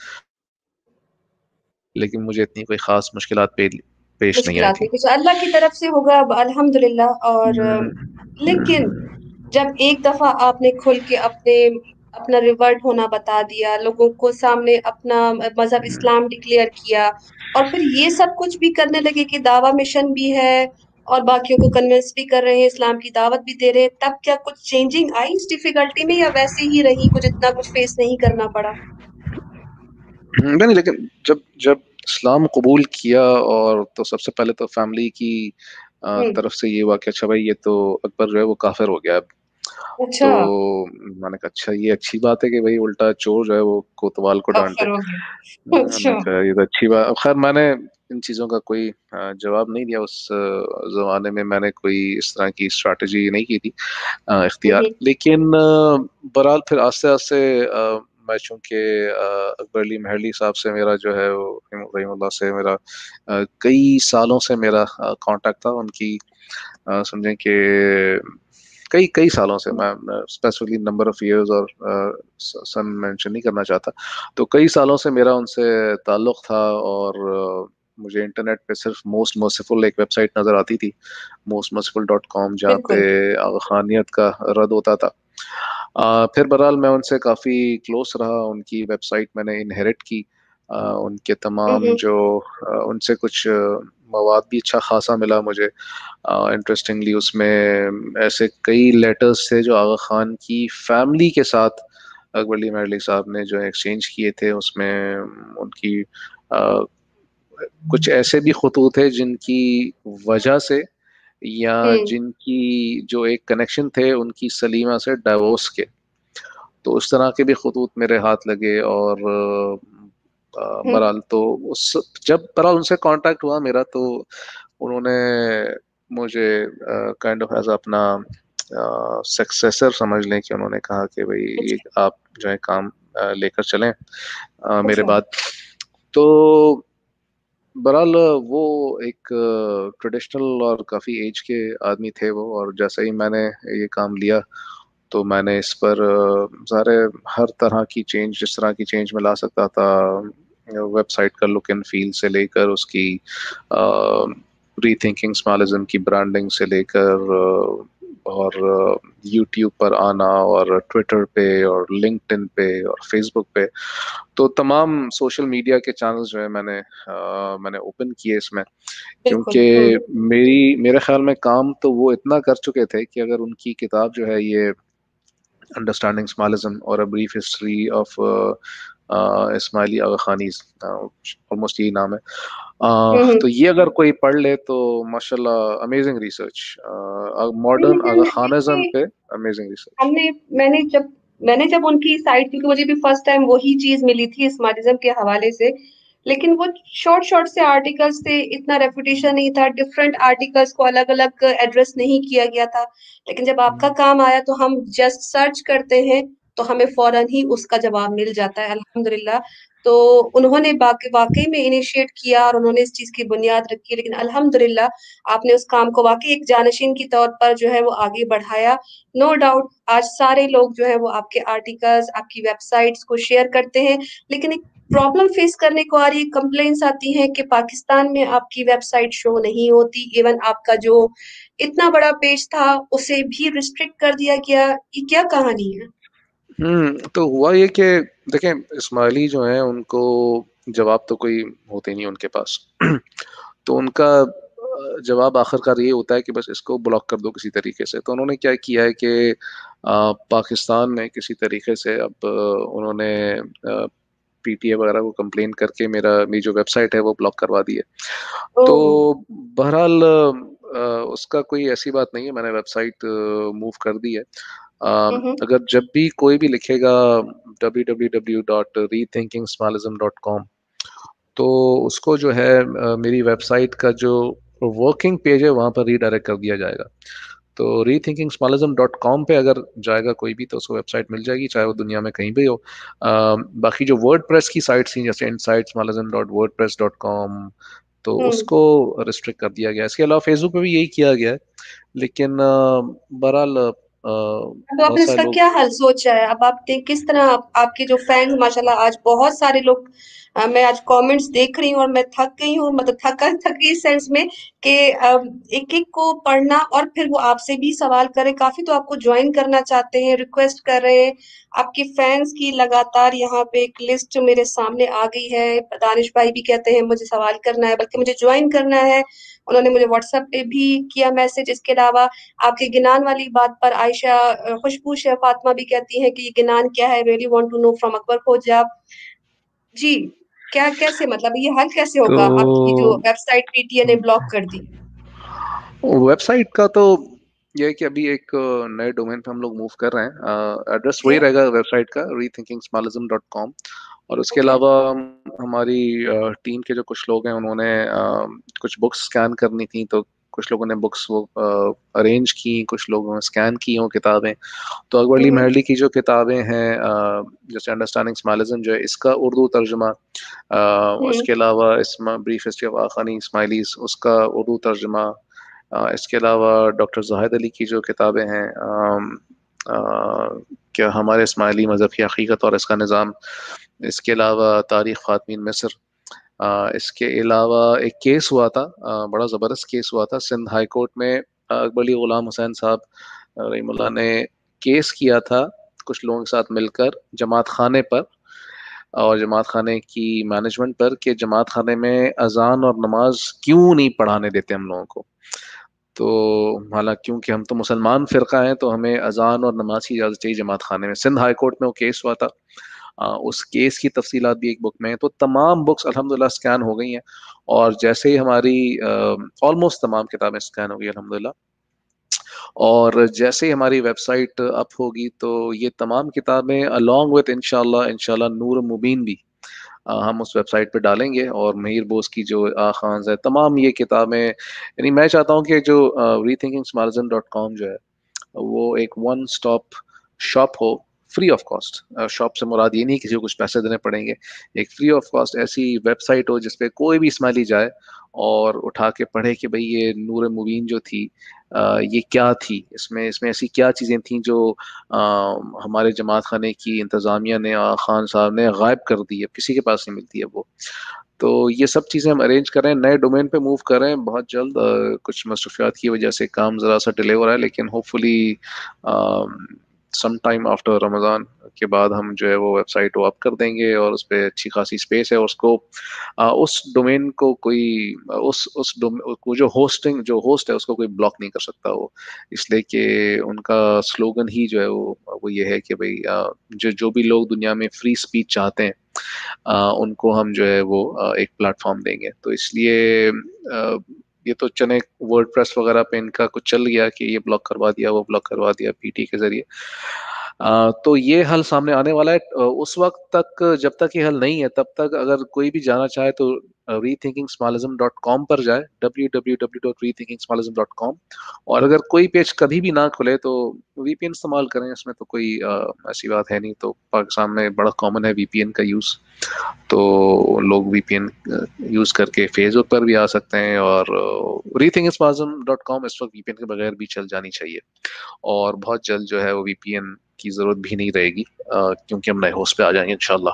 لیکن مجھے اتنی کوئی خاص مشکلات پیش نہیں آئی مشکلات تھی. نہیں، کچھ اللہ کی طرف سے ہوگا اب الحمدللہ. اور لیکن جب ایک دفعہ آپ نے کھل کے اپنا ریورٹ ہونا بتا دیا، لوگوں کو سامنے اپنا مذہب اسلام ڈکلیئر کیا، اور پھر یہ سب کچھ بھی کرنے لگے کہ دعویٰ مشن بھی ہے اور باقیوں کو کنونس بھی کر رہے ہیں، اسلام کی دعوت بھی دے رہے ہیں، تب کیا کچھ چینجنگ آئی اس ڈیفیکلٹی میں، یا ویسے ہی رہی، کچھ اتنا کچھ فیس نہیں کرنا پڑا؟ نہیں، لیکن جب اسلام قبول کیا اور تو سب سے پہلے تو فیملی کی طرف سے یہ ہوا کہ اچھا بھائی یہ تو اکبر جو ہے وہ کافر ہو گیا اب. اچھا، تو میں نے کہا اچھا یہ اچھی بات ہے کہ بھائی الٹا چور جو ہے وہ کوتوال کو ڈانٹے. کافر ہو گیا. میں اچھا. نے کہا یہ تو اچھی بات. خیر میں نے ان چیزوں کا کوئی جواب نہیں دیا. اس زمانے میں میں نے کوئی اس طرح کی اسٹریٹجی نہیں کی تھی اختیار. لیکن برحال پھر آہستہ آہستہ میں چونکہ اکبر علی مہرلی صاحب سے میرا جو ہے رحیم اللہ سے میرا کئی سالوں سے میرا کانٹیکٹ تھا. ان کی سمجھیں کہ کئی سالوں سے، میں اسپیسیفکلی نمبر آف ایئرز اور سن مینشن نہیں کرنا چاہتا. تو کئی سالوں سے میرا ان سے تعلق تھا. اور مجھے انٹرنیٹ پہ صرف موسٹ مرسیفل ایک ویب سائٹ نظر آتی تھی، mostmerciful.com، جہاں پہ بالکل. آغا خانیت کا رد ہوتا تھا. پھر بہرحال میں ان سے کافی کلوز رہا. ان کی ویب سائٹ میں نے انہیرٹ کی. ان کے تمام جو ان سے کچھ مواد بھی اچھا خاصا ملا مجھے. انٹرسٹنگلی اس میں ایسے کئی لیٹرز تھے جو آغا خان کی فیملی کے ساتھ اکبر علی مہرلی صاحب نے جو ایکسچینج کیے تھے. اس میں ان کی کچھ ایسے بھی خطوط ہیں جن کی وجہ سے یا جن کی جو ایک کنیکشن تھے ان کی سلیمہ سے ڈائیورس کے، تو اس طرح کے بھی خطوط میرے ہاتھ لگے. اور برحال تو جب برحال ان سے کانٹیکٹ ہوا میرا، تو انہوں نے مجھے کائنڈ آف ایز اپنا سکسیسر سمجھ لیں کہ انہوں نے کہا کہ بھائی یہ آپ جو ہے کام لے کر چلیں میرے بعد. تو بہرحال وہ ایک ٹریڈیشنل اور کافی ایج کے آدمی تھے وہ, اور جیسے ہی میں نے یہ کام لیا تو میں نے اس پر ظاہر ہر طرح کی چینج, جس طرح کی چینج میں لا سکتا تھا, ویب سائٹ کا لک اینڈ فیل سے لے کر اس کی ری تھنکنگ اسمالزم کی برانڈنگ سے لے کر اور یوٹیوب پر آنا اور ٹویٹر پہ اور لنکڈ ان پہ اور فیس بک پہ, تو تمام سوشل میڈیا کے چینلز جو ہے میں نے اوپن کیے اس میں, کیونکہ میرے خیال میں کام تو وہ اتنا کر چکے تھے کہ اگر ان کی کتاب جو ہے یہ انڈرسٹینڈنگ اسمالزم اور a brief history of Ismaili Aga Khanis, almost یہی نام ہے, تو یہ اگر کوئی پڑھ لے تو ماشاء اللہ amazing research, modern Aga Khanism پہ امیزنگ ریسرچ. میں نے جب ان کی سائٹ, کیونکہ مجھے بھی فرسٹ ٹائم وہی چیز ملی تھی اسمارٹزم کے حوالے سے, لیکن وہ شارٹ سے آرٹیکلز تھے, اتنا ریپوٹیشن نہیں تھا, ڈفرینٹ آرٹیکلز کو الگ الگ ایڈریس نہیں کیا گیا تھا. لیکن جب آپ کا کام آیا تو ہم جسٹ سرچ کرتے ہیں تو ہمیں فوراً ہی اس کا جواب مل جاتا ہے الحمدللہ. تو انہوں نے واقعی میں انیشیٹ کیا اور انہوں نے اس چیز کی بنیاد رکھی, لیکن الحمدللہ آپ نے اس کام کو واقعی ایک جانشین کی طور پر جو ہے وہ آگے بڑھایا. نو ڈاؤٹ آج سارے لوگ جو ہے وہ آپ کے آرٹیکلز, آپ کی ویب سائٹس کو شیئر کرتے ہیں, لیکن ایک پرابلم فیس کرنے کو آ رہی ہے, کمپلینس آتی ہیں کہ پاکستان میں آپ کی ویب سائٹ شو نہیں ہوتی, ایون آپ کا جو اتنا بڑا پیج تھا اسے بھی ریسٹرکٹ کر دیا گیا. یہ کیا کہانی ہے؟ تو ہوا یہ کہ دیکھیں اسماعیلی جو ہیں ان کو جواب تو کوئی ہوتے نہیں ان کے پاس, تو ان کا جواب آخر کار یہ ہوتا ہے کہ بس اس کو بلاک کر دو کسی طریقے سے. تو انہوں نے کیا کیا ہے کہ پاکستان میں کسی طریقے سے اب انہوں نے پی ٹی اے وغیرہ کو کمپلین کر کے میری جو ویب سائٹ ہے وہ بلاک کروا دی ہے. تو بہرحال اس کا کوئی ایسی بات نہیں ہے, میں نے ویب سائٹ موو کر دی ہے. اگر جب بھی کوئی بھی لکھے گا www.rethinkingsmalism.com تو اس کو جو ہے میری ویب سائٹ کا جو ورکنگ پیج ہے وہاں پر ری ڈائریکٹ کر دیا جائے گا. تو rethinkingsmalism.com پہ اگر جائے گا کوئی بھی تو اس کو ویب سائٹ مل جائے گی, چاہے وہ دنیا میں کہیں بھی ہو. باقی جو ورڈ پریس کی سائٹس تھیں جیسے insightsmalism.wordpress.com تو اس کو ریسٹرکٹ کر دیا گیا. اس کے علاوہ فیس بک پہ بھی یہی کیا گیا ہے, لیکن بہرحال تو آپ بہت نے اس سارے کا لوگ. کیا حل سوچا ہے؟ اب آپ کس طرح آپ کے جو فینس ماشاءاللہ آج بہت سارے لوگ, میں آج کامنٹس دیکھ رہی ہوں اور میں تھک گئی ہوں, مطلب تھکی اس سینس میں کہ ایک ایک کو پڑھنا اور پھر وہ آپ سے بھی سوال کرے, کافی تو آپ کو جوائن کرنا چاہتے ہیں, ریکویسٹ کر رہے ہیں. آپ کے فینس کی لگاتار یہاں پہ ایک لسٹ میرے سامنے آ گئی ہے. دانش بھائی بھی کہتے ہیں مجھے سوال کرنا ہے, بلکہ مجھے جوائن کرنا ہے. انہوں نے مجھے واٹس ایپ پہ بھی کیا میسج. اس کے علاوہ آپ کے گنان والی بات پر عائشہ خوشبو فاطمہ بھی کہتی ہیں کہ یہ گنان کیا ہے, really want to know from Akbar Khoja. جی کیسے, مطلب یہ حل کیسے تو ہوگا؟ آپ کی جو ویب سائٹ پی ٹی اے نے بلاک کر دی. ویب سائٹ کا تو یہ ہے کہ ابھی ایک نئے ڈومین پہ ہم لوگ موو کر رہے ہیں. ایڈریس وہی رہے گا ویب سائٹ کا, rethinkingsmalism.com. اور اس کے علاوہ ہماری ٹیم کے جو کچھ لوگ ہیں انہوں نے کچھ بکس اسکین کرنی تھیں, تو کچھ لوگوں نے بکس وہ ارینج کی, کچھ لوگوں نے اسکین کی وہ کتابیں. تو اکبر علی مہرلی کی جو کتابیں ہیں جیسے انڈرسٹینڈنگ اسمالزم جو ہے اس کا اردو ترجمہ, اس کے علاوہ بریف ہسٹری آف آغا خانی اسماعیلیز اس کا اردو ترجمہ, اس کے علاوہ ڈاکٹر زاہد علی کی جو کتابیں ہیں کیا ہمارے اسماعیلی مذہب کی حقیقت اور اس کا نظام, اس کے علاوہ تاریخ خواتین مصر, اس کے علاوہ ایک کیس ہوا تھا, بڑا زبردست کیس ہوا تھا سندھ ہائی کورٹ میں. اکبر علی غلام حسین صاحب رحم اللہ نے کیس کیا تھا کچھ لوگوں کے ساتھ مل کر جماعت خانے پر اور جماعت خانے کی مینجمنٹ پر کہ جماعت خانے میں اذان اور نماز کیوں نہیں پڑھانے دیتے ہم لوگوں کو. تو حالانکہ کیونکہ ہم تو مسلمان فرقہ ہیں تو ہمیں اذان اور نماز کی اجازت چاہیے جماعت خانے میں. سندھ ہائی کورٹ میں وہ کیس ہوا تھا, اس کیس کی تفصیلات بھی ایک بک میں ہیں. تو تمام بکس الحمدللہ اسکین ہو گئی ہیں, اور جیسے ہی ہماری آلموسٹ تمام کتابیں اسکین ہو گئی الحمدللہ, اور جیسے ہی ہماری ویب سائٹ اپ ہوگی تو یہ تمام کتابیں along with انشاءاللہ نور مبین بھی ہم اس ویب سائٹ پہ ڈالیں گے. اور مہیر بوس کی جو آخانز ہے تمام یہ کتابیں, یعنی میں چاہتا ہوں کہ جو rethinkingsmalism.com جو ہے وہ ایک ون سٹاپ شاپ ہو فری آف کاسٹ. شاپ سے مراد یہ نہیں کسی کو کچھ پیسے دینے پڑیں گے, ایک فری آف کاسٹ ایسی ویب سائٹ ہو جس پہ کوئی بھی اسماعیلی جائے اور اٹھا کے پڑھے کہ بھئی یہ نور مبین جو تھی یہ کیا تھی, اس میں ایسی کیا چیزیں تھیں جو ہمارے جماعت خانے کی انتظامیہ نے, خان صاحب نے غائب کر دی, اب کسی کے پاس نہیں ملتی ہے وہ. تو یہ سب چیزیں ہم ارینج کر رہے ہیں, نئے ڈومین پہ موو کر رہے ہیں بہت جلد. کچھ مصروفیات کی وجہ سے کام ذرا سا ڈیلے ہو رہا ہے, لیکن hopefully sometime after Ramzan کے بعد ہم جو ہے وہ ویب سائٹ کو اپ کر دیں گے, اور اس پہ اچھی خاصی اسپیس ہے, اور اس کو اس ڈومین کو کوئی کو جو ہوسٹ ہے اس کو کوئی بلاک نہیں کر سکتا وہ, اس لیے کہ ان کا سلوگن ہی جو ہے وہ یہ ہے کہ بھئی جو بھی لوگ دنیا میں فری اسپیچ چاہتے ہیں ان کو ہم جو ہے وہ ایک پلیٹ فارم دیں گے. تو اس لیے یہ تو چنے ورڈ پریس وغیرہ پہ ان کا کچھ چل گیا کہ یہ بلاک کروا دیا, وہ بلاک کروا دیا پی ٹی کے ذریعے. تو یہ حل سامنے آنے والا ہے. اس وقت تک جب تک یہ حل نہیں ہے تب تک اگر کوئی بھی جانا چاہے تو rethinkingsmalism.com پر جائے, www.rethinkingsmalism.com. اور اگر کوئی پیج کبھی بھی نہ کھلے تو وی پی این استعمال کریں, اس میں تو کوئی ایسی بات ہے نہیں. تو پاکستان میں بڑا کامن ہے وی پی این کا یوز, تو لوگ وی پی این یوز کر کے فیس بک پر بھی آ سکتے ہیں, اور rethinkingsmalism.com اس وقت وی پی این کے بغیر بھی چل جانی چاہیے, اور بہت جلد جو ہے وہ وی پی این کی ضرورت بھی نہیں رہے گی کیونکہ ہم نئے ہوسٹ پہ آ جائیں گے انشاءاللہ.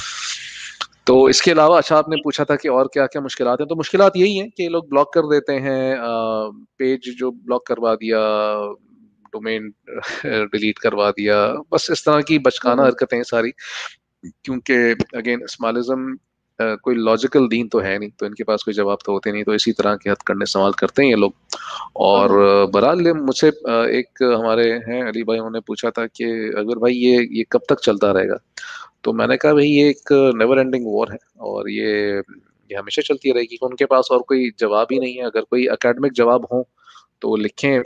تو اس کے علاوہ اچھا آپ نے پوچھا تھا کہ اور کیا کیا مشکلات ہیں, تو مشکلات یہی ہیں کہ لوگ بلاک کر دیتے ہیں, پیج جو بلاک کروا دیا, ڈومین ڈیلیٹ کروا دیا, بس اس طرح کی بچکانہ حرکتیں ساری. کیونکہ اگین اسمالزم کوئی لاجیکل دین تو ہے نہیں, تو ان کے پاس کوئی جواب تو ہوتے نہیں, تو اسی طرح کے ہتھ کنڈے سوال کرتے ہیں یہ لوگ. اور بہرحال مجھ سے ایک ہمارے ہیں علی بھائی, انہوں نے پوچھا تھا کہ اگر بھائی یہ کب تک چلتا رہے گا, تو میں نے کہا بھائی یہ ایک نیور اینڈنگ وار ہے, اور یہ ہمیشہ چلتی رہے گی. ان کے پاس اور کوئی جواب ہی نہیں ہے. اگر کوئی اکیڈمک جواب ہو تو وہ لکھیں,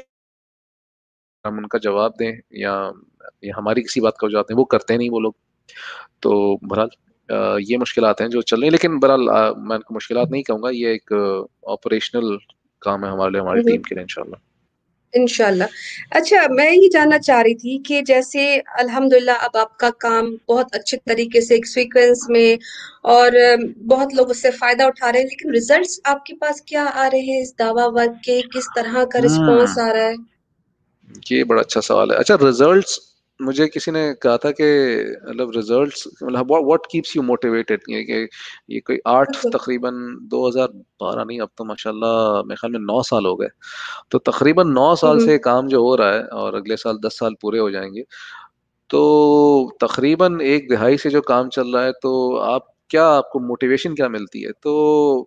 ہم ان کا جواب دیں, یا ہماری کسی بات کا جواب دیں. وہ کرتے نہیں وہ لوگ. تو بہرحال یہ مشکلات ہیں جو چل رہی ہیں, لیکن بہرحال میں ان کو مشکلات نہیں کہوں گا, یہ ایک آپریشنل کام ہے ہمارے لیے, ہماری ٹیم کے لیے انشاءاللہ. انشاءاللہ. اچھا, میں یہ جاننا چاہ رہی تھی کہ جیسے الحمدللہ اب آپ کا کام بہت اچھے طریقے سے ایک سیکوینس میں, اور بہت لوگ اس سے فائدہ اٹھا رہے ہیں, لیکن ریزلٹس آپ کے پاس کیا آ رہے ہیں اس دعویٰ ورک کے, کس طرح کا رسپانس آ رہا ہے؟ یہ بڑا اچھا سوال ہے. اچھا, ریزلٹس مجھے کسی نے کہا تھا کہ مطلب ریزلٹس مطلب واٹ کیپس یو موٹیویٹڈ, یہ کوئی 8 تقریباً 2012 نہیں, اب تو ماشاءاللہ میرے خیال میں 9 سال ہو گئے. تو تقریباً 9 سال سے کام جو ہو رہا ہے, اور اگلے سال 10 سال پورے ہو جائیں گے, تو تقریباً 1 دہائی سے جو کام چل رہا ہے, تو آپ کو موٹیویشن کیا ملتی ہے؟ تو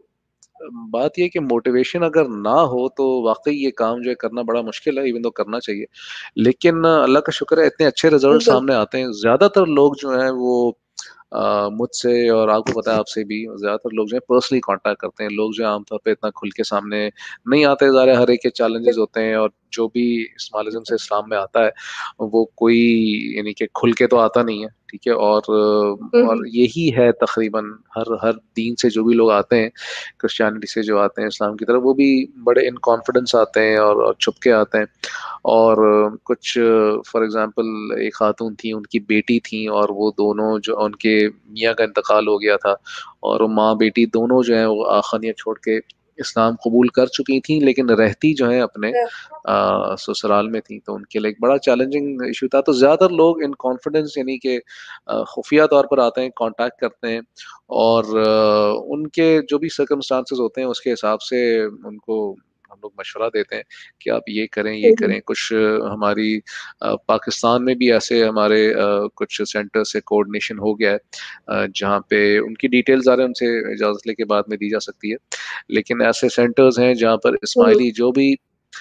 بات یہ کہ موٹیویشن اگر نہ ہو تو واقعی یہ کام جو ہے کرنا بڑا مشکل ہے, ایون تو کرنا چاہیے. لیکن اللہ کا شکر ہے اتنے اچھے رزلٹ سامنے آتے ہیں. زیادہ تر لوگ جو ہیں وہ مجھ سے, اور آپ کو پتا ہے آپ سے بھی, زیادہ تر لوگ جو ہیں پرسنلی کانٹیکٹ کرتے ہیں. لوگ جو عام طور پہ اتنا کھل کے سامنے نہیں آتے, ظاہر ہر ایک کے چیلنجز ہوتے ہیں, اور جو بھی اسمالزم سے اسلام میں آتا ہے وہ کوئی یعنی کہ کھل کے تو آتا نہیں ہے, ٹھیک ہے. اور یہی ہے تقریباً ہر دین سے جو بھی لوگ آتے ہیں, کرسچینٹی سے جو آتے ہیں اسلام کی طرف, وہ بھی بڑے ان کانفیڈنس آتے ہیں اور چھپ کے آتے ہیں. اور کچھ فار ایگزامپل ایک خاتون تھی, ان کی بیٹی تھی, اور وہ دونوں جو ان کے میاں کا انتقال ہو گیا تھا, اور ماں بیٹی دونوں جو ہیں وہ آخانیت چھوڑ کے اسلام قبول کر چکی تھیں, لیکن رہتی جو ہیں اپنے سسرال میں تھیں. تو ان کے لیے ایک بڑا چیلنجنگ ایشو تھا. تو زیادہ تر لوگ ان کانفیڈنس یعنی کہ خفیہ طور پر آتے ہیں, کانٹیکٹ کرتے ہیں, اور ان کے جو بھی سرکمسٹانسز ہوتے ہیں اس کے حساب سے ان کو ہم لوگ مشورہ دیتے ہیں کہ آپ یہ کریں یہ کریں. کچھ ہماری پاکستان میں بھی ایسے ہمارے کچھ سینٹر سے کوآرڈینیشن ہو گیا ہے, جہاں پہ ان کی ڈیٹیلز آ رہے ہیں, ان سے اجازت لے کے بعد میں دی جا سکتی ہے. لیکن ایسے سینٹرز ہیں جہاں پر اسماعیلی جو بھی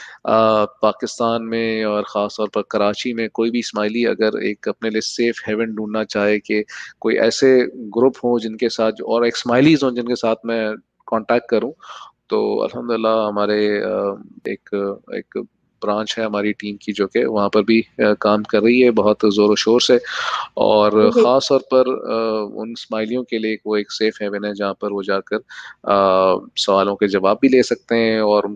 پاکستان میں اور خاص طور پر کراچی میں کوئی بھی اسماعیلی اگر ایک اپنے لیے سیف ہیون ڈھونڈنا چاہے کہ کوئی ایسے گروپ ہوں جن کے ساتھ, اور ایک اسماعیلیز ہوں جن کے ساتھ میں کانٹیکٹ کروں, تو الحمدللہ ہمارے ایک برانچ ہے ہماری ٹیم کی جو کہ وہاں پر بھی کام کر رہی ہے بہت زور و شور سے. اور خاص طور پر ان اسماعیلیوں کے لیے وہ ایک سیف ہیون ہے جہاں پر وہ جا کر سوالوں کے جواب بھی لے سکتے ہیں, اور ان کو ایک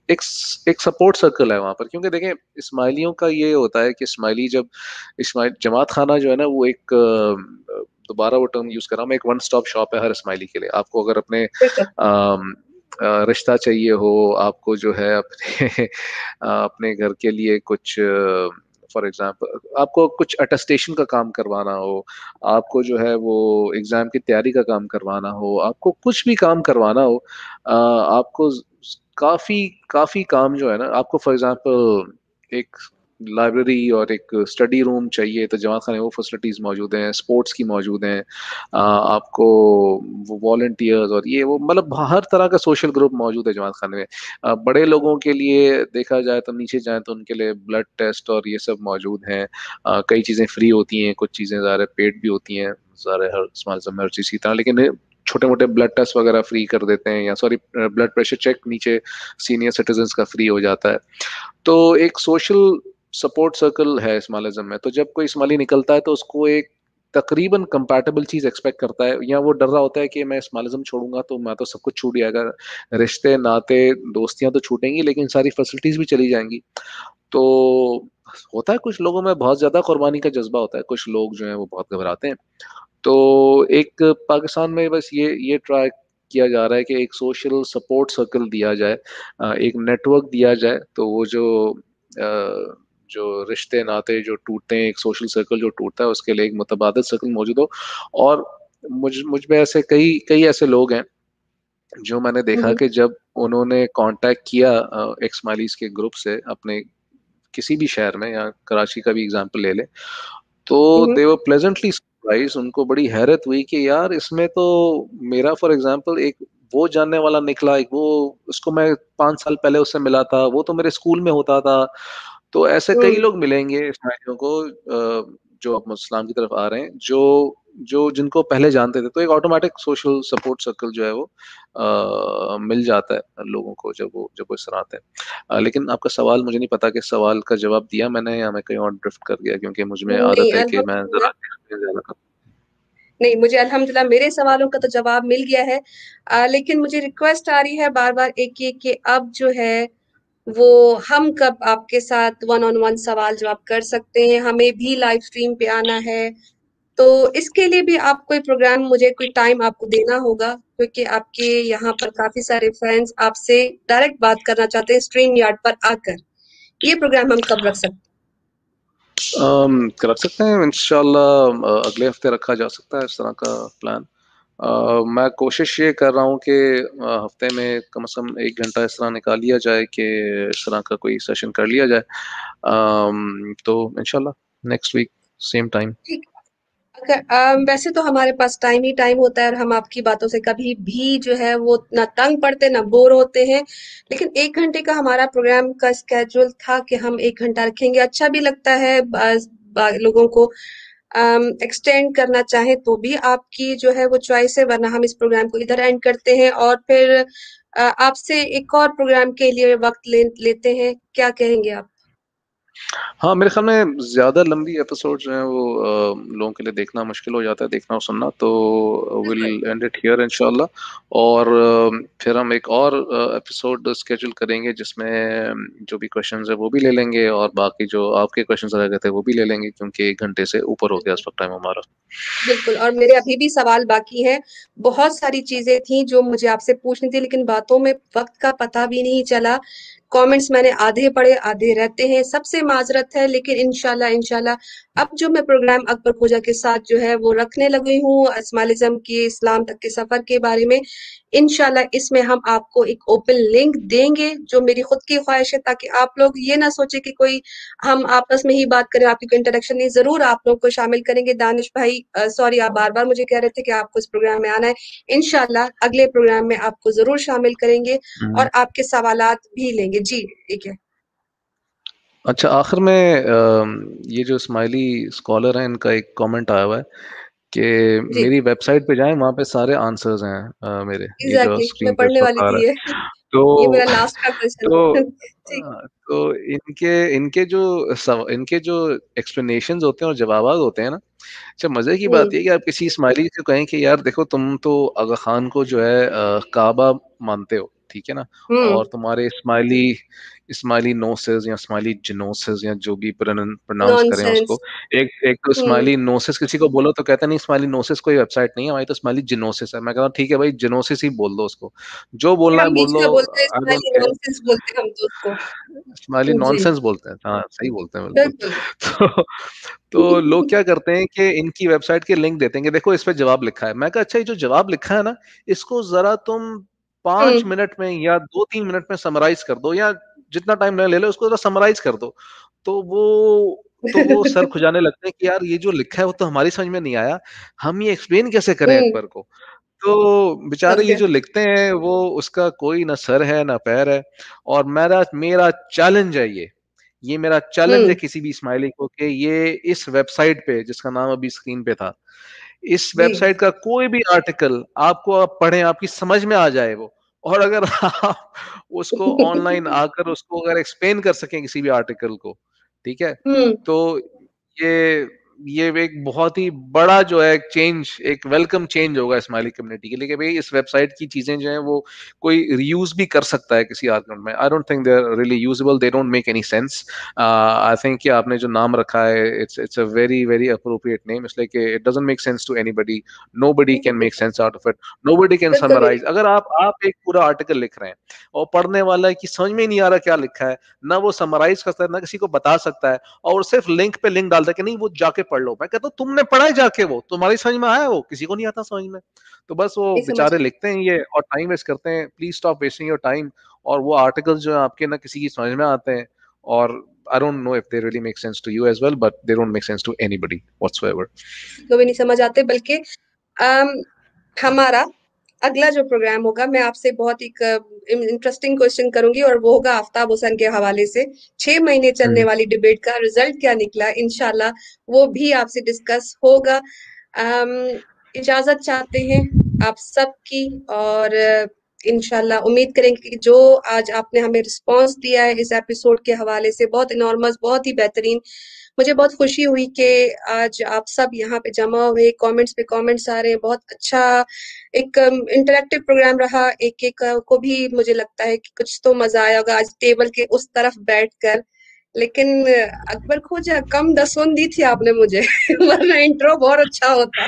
ایک سپورٹ سرکل ہے وہاں پر. کیونکہ دیکھیں اسماعیلیوں کا یہ ہوتا ہے کہ اسماعیلی جب جماعت خانہ جو ہے نا وہ ایک دوبارہ وہ ٹرم یوز کر رہا ہوں میں, ایک ون سٹاپ شاپ ہے ہر اسماعیلی کے لیے. آپ کو اگر اپنے بالکل. رشتہ چاہیے ہو, آپ کو جو ہے اپنے اپنے گھر کے لیے کچھ فار ایگزامپل آپ کو کچھ اٹسٹیشن کا کام کروانا ہو, آپ کو جو ہے وہ ایگزام کی تیاری کا کام کروانا ہو, آپ کو کچھ بھی کام کروانا ہو, آپ کو کافی کافی کام جو ہے نا, آپ کو فار ایگزامپل ایک لائبریری اور ایک اسٹڈی روم چاہیے تو جماعت خانے وہ فیسلٹیز موجود ہیں, اسپورٹس کی موجود ہیں, آپ کو وہ والنٹیئرز اور یہ وہ مطلب ہر طرح کا سوشل گروپ موجود ہے جماعت خانے میں. بڑے لوگوں کے لیے دیکھا جائے تو نیچے جائیں تو ان کے لیے بلڈ ٹیسٹ اور یہ سب موجود ہیں, کئی چیزیں فری ہوتی ہیں, کچھ چیزیں ظاہر پیڈ بھی ہوتی ہیں ظاہر ہر چیز کی طرح, لیکن چھوٹے موٹے بلڈ ٹیسٹ وغیرہ فری کر دیتے ہیں, یا سوری بلڈ پریشر چیک نیچے سینئر سٹیزنس کا فری ہو جاتا ہے. تو ایک سوشل سپورٹ سرکل ہے اسماعیلزم میں. تو جب کوئی اسماعیلی نکلتا ہے تو اس کو ایک تقریباً کمپیٹیبل چیز ایکسپیکٹ کرتا ہے, یا وہ ڈر رہا ہوتا ہے کہ میں اسماعیلزم چھوڑوں گا تو میں تو سب کچھ چھوٹ جائے گا, رشتے ناتے دوستیاں تو چھوٹیں گی لیکن ساری فیسلٹیز بھی چلی جائیں گی. تو ہوتا ہے کچھ لوگوں میں بہت زیادہ قربانی کا جذبہ ہوتا ہے, کچھ لوگ جو ہیں وہ بہت گھبراتے ہیں. تو ایک پاکستان میں بس یہ ٹرائی کیا جا رہا ہے کہ ایک سوشل سپورٹ سرکل دیا جائے, ایک نیٹ ورک دیا جائے, تو وہ جو رشتے ناتے جو ٹوٹتے ہیں, ایک سوشل سرکل جو ٹوٹتا ہے اس کے لیے ایک متبادل سرکل موجود ہو. اور مجھ میں ایسے کئی ایسے لوگ ہیں جو میں نے دیکھا کہ جب انہوں نے کانٹیکٹ کیا ایکس مالیز کے گروپ سے اپنے کسی بھی شہر میں, یا کراچی کا بھی اگزامپل لے لیں, تو دے ور پلیزنٹلی سرپرائز, ان کو بڑی حیرت ہوئی کہ یار اس میں تو میرا فار ایگزامپل ایک وہ جاننے والا نکلا, ایک وہ اس کو میں 5 سال پہلے اس سے ملا تھا, وہ تو میرے اسکول میں ہوتا تھا. تو ایسے کئی لوگ ملیں گے اسماعیلیوں کو جو اب اسلام کی طرف آ رہے ہیں, جو جن کو پہلے جانتے تھے. تو ایک آٹومیٹک سوشل سپورٹ سرکل جو ہے وہ مل جاتا ہے لوگوں کو جب وہ اس طرح آتے ہیں. لیکن آپ کا سوال مجھے نہیں پتا کہ سوال کا جواب دیا میں نے یا میں کہیں اور ڈرفٹ کر گیا, کیونکہ مجھ میں نہیں عادت ہے کہ میں الحمدللہ. ذرا زیادہ نہیں, مجھے الحمدللہ میرے سوالوں کا تو جواب مل گیا ہے, لیکن مجھے ریکویسٹ آ رہی ہے بار بار ایک یہ کہ اب جو ہے وہ ہم کب آپ کے ساتھ 1 on 1 سوال جواب کر سکتے ہیں, ہمیں بھی لائیو اسٹریم پہ آنا ہے, تو اس کے لیے بھی آپ کوئی پروگرام, مجھے کوئی ٹائم آپ کو دینا ہوگا, کیونکہ آپ کے یہاں پر کافی سارے فرینڈز آپ سے ڈائریکٹ بات کرنا چاہتے ہیں اسٹریم یارڈ پر آ کر. یہ پروگرام ہم کب رکھ سکتے رکھ سکتے ہیں انشاءاللہ. اگلے ہفتے رکھا جا سکتا ہے اس طرح کا پلان. میں کوشش یہ کر رہا ہوں کہ ہفتے میں کم از کم 1 گھنٹہ اس طرح نکال لیا جائے کہ اس طرح کا کوئی سیشن کر لیا جائے. تو انشاءاللہ نیکسٹ ویک سیم ٹائم. ہیں؟ اگر ویسے تو ہمارے پاس ٹائم ہی ٹائم ہوتا ہے, اور ہم آپ کی باتوں سے کبھی بھی جو ہے وہ نہ تنگ پڑتے نہ بور ہوتے ہیں, لیکن 1 گھنٹے کا ہمارا پروگرام کا اسکیجول تھا کہ ہم 1 گھنٹہ رکھیں گے. اچھا بھی لگتا ہے لوگوں کو ایکسٹینڈ کرنا چاہیں تو بھی آپ کی جو ہے وہ چوائس ہے, ورنہ ہم اس پروگرام کو ادھر اینڈ کرتے ہیں اور پھر آپ سے ایک اور پروگرام کے لیے وقت لیتے ہیں. کیا کہیں گے آپ؟ ہاں میرے خیال میں زیادہ لمبی ایپیسوڈ جو ہیں وہ لوگوں کے لیے دیکھنا مشکل ہو جاتا ہے, دیکھنا اور سننا. تو ول بالکل. اینڈ اٹ ہیئر انشاءاللہ. اور پھر ہم ایک اور ایپیسوڈ اسکیجول کریں گے جس میں جو بھی کوشچنز ہیں وہ بھی لے لیں گے, اور باقی جو آپ کے کوشچنز رہ گئے تھے وہ بھی لے لیں گے, کیونکہ 1 گھنٹے سے اوپر ہو گیا بالکل. اس وقت ٹائم ہمارا. بالکل, اور میرے ابھی بھی سوال باقی ہیں. بہت ساری چیزیں تھیں جو مجھے آپ سے پوچھنی تھی, لیکن باتوں میں وقت کا پتہ بھی نہیں چلا. کامنٹس میں نے آدھے پڑھے آدھے رہتے ہیں, سب سے معذرت ہے, لیکن انشاءاللہ اب جو میں پروگرام اکبر کھوجا کے ساتھ جو ہے وہ رکھنے لگی ہوں, اسماعیلزم کی اسلام تک کے سفر کے بارے میں, انشاءاللہ اس میں ہم آپ کو ایک اوپن لنک دیں گے, جو میری خود کی خواہش ہے, تاکہ آپ لوگ یہ نہ سوچے کہ کوئی ہم آپس میں ہی بات کریں, آپ کی کوئی انٹریکشن نہیں. ضرور آپ لوگ کو شامل کریں گے. دانش بھائی سوری, آپ بار بار مجھے کہہ رہے تھے کہ آپ کو اس پروگرام میں آنا ہے. انشاءاللہ اگلے پروگرام میں آپ کو ضرور شامل کریں گے اور آپ کے سوالات بھی لیں گے. جی ٹھیک ہے. اچھا, آخر میں یہ جو اسماعیلی اسکالر ہیں ان کا ایک کامنٹ آیا ہوا ہے کہ جی میری ویب سائٹ پہ جائیں, وہاں پہ سارے آنسرز ہیں میرے, یہ جو ایگزیکٹلی, میں اسکرین پہ اس پڑھنے وقت والی آ رہا تھی ہے. یہ. یہ تو میرا لاسٹ کا کوشچن تو ہے. ٹھیک. تو ان کے جو ایکسپلینیشنز ہوتے ہیں اور جوابات ہوتے ہیں نا, اچھا مزے کی بات یہ کہ آپ کسی اسماعیلی کو کہیں کہ یار دیکھو تم تو آغا خان کو جو ہے کعبہ مانتے ہو, ٹھیک ہے نا, اور تمہارے اسماعیلی نوسز یا اسماعیلی جنوسز یا جو بھی پروناؤنس کریں اس کو, نانسینس. ایک اسماعیلی نوسز کسی کو بولو تو کہتا نہیں اسماعیلی نوسز کوئی ویب سائٹ نہیں ہے ہماری, تو اسماعیلی جنوسز ہے. میں کہتا ہوں ٹھیک ہے بھائی جنوسز ہی بول دو اس کو, جو بولنا ہے ہم بول بیچ دو, میں بولتے ہیں آئی ڈونٹ اسماعیلی کیئر. نانسینس بولتے ہیں ہم تو اس کو. اسماعیلی جی نانسنس بولتے ہیں, ہاں صحیح بولتے ہیں بالکل. بالکل. تو لوگ کیا کرتے ہیں کہ ان کی ویب سائٹ کے لنک دیتے ہیں کہ دیکھو اس پہ جواب لکھا ہے. میں کہا اچھا یہ جو جواب لکھا ہے نا اس کو ذرا تم 5 منٹ میں یا 2-3 منٹ میں سمرائز کر دو, یا جتنا ٹائم لے لو اس کو ذرا سمرائز کر دو. تو وہ سر کھجانے لگتے ہیں کہ یار یہ جو لکھا ہے وہ تو ہماری سمجھ میں نہیں آیا, ہم یہ ایکسپلین کیسے کریں اکبر کو. تو بےچارے یہ اوکے. جو لکھتے ہیں وہ اس کا کوئی نہ سر ہے نہ پیر ہے. اور میرا چیلنج ہے, یہ میرا چیلنج ہے کسی بھی اسماعیلی کو کہ یہ اس ویب سائٹ پہ جس کا نام ابھی اسکرین پہ تھا, اس جی ویب سائٹ کا کوئی بھی آرٹیکل آپ کو آپ پڑھیں, آپ کی سمجھ میں آ جائے وہ, اور اگر آپ اس کو آن لائن آ کر اس کو اگر ایکسپلین کر سکیں کسی بھی آرٹیکل کو, ٹھیک ہے, تو یہ ایک بہت ہی بڑا جو ہے چینج, ایک ویلکم چینج ہوگا اسماعیلی کمیونٹی کے لیے کہ بھئی اس ویب سائٹ کی چیزیں جو ہیں وہ کوئی ری یوز بھی کر سکتا ہے کسی آرگومنٹ میں. I don't think they are really usable, they don't make any sense. I think کہ آپ نے جو نام رکھا ہے it's a very very appropriate name, اس لیے کہ it doesn't make sense to anybody, nobody can make sense out of it, nobody can بالکل بھی سمرائز. نہیں. اگر آپ ایک پورا آرٹیکل لکھ رہے ہیں اور پڑھنے والا کی سمجھ میں ہی نہیں آ رہا کیا لکھا ہے, نہ وہ سمرائز کر سکتا ہے نہ کسی کو بتا سکتا ہے, اور صرف لنک پہ لنک ڈالتا ہے کہ نہیں وہ جا کے پڑھ لو. میں کہتا ہوں تم نے پڑھا ہے جا کے, وہ تمہاری سمجھ میں آیا, وہ کسی کو نہیں آتا سمجھ میں. تو بس وہ نہیں سمجھ بےچارے آئی. لکھتے ہیں یہ اور ٹائم ویسٹ کرتے ہیں. Please stop wasting your time. اور وہ آرٹیکل جو ہیں آپ کے نہ کسی کی سمجھ میں آتے ہیں, اور I don't know if they really make sense to you as well, but they don't make sense to anybody whatsoever. کسی کو بھی نہیں سمجھ آتے. بلکہ ہمارا اگلا جو پروگرام ہوگا, میں آپ سے بہت ایک انٹرسٹنگ کوشچن کروں گی, اور وہ ہوگا آفتاب حسین کے حوالے سے 6 مہینے چلنے والی ڈبیٹ کا رزلٹ کیا نکلا. انشاءاللہ وہ بھی آپ سے ڈسکس ہوگا. اجازت چاہتے ہیں آپ سب کی, اور انشاءاللہ امید کریں گے کہ جو آج آپ نے ہمیں رسپانس دیا ہے اس ایپیسوڈ کے حوالے سے, بہت انارمس, بہت ہی بہترین. مجھے بہت خوشی ہوئی کہ آج آپ سب یہاں پہ جمع ہوئے, کامنٹس پہ کامنٹس آ رہے ہیں. بہت اچھا ایک انٹریکٹیو پروگرام رہا. ایک ایک کو بھی مجھے لگتا ہے کہ کچھ تو مزہ آیا ہوگا آج ٹیبل کے اس طرف بیٹھ کر. لیکن اکبر کھوجا کم دسون دی تھی آپ نے مجھے, ورنہ انٹرو بہت اچھا ہوتا.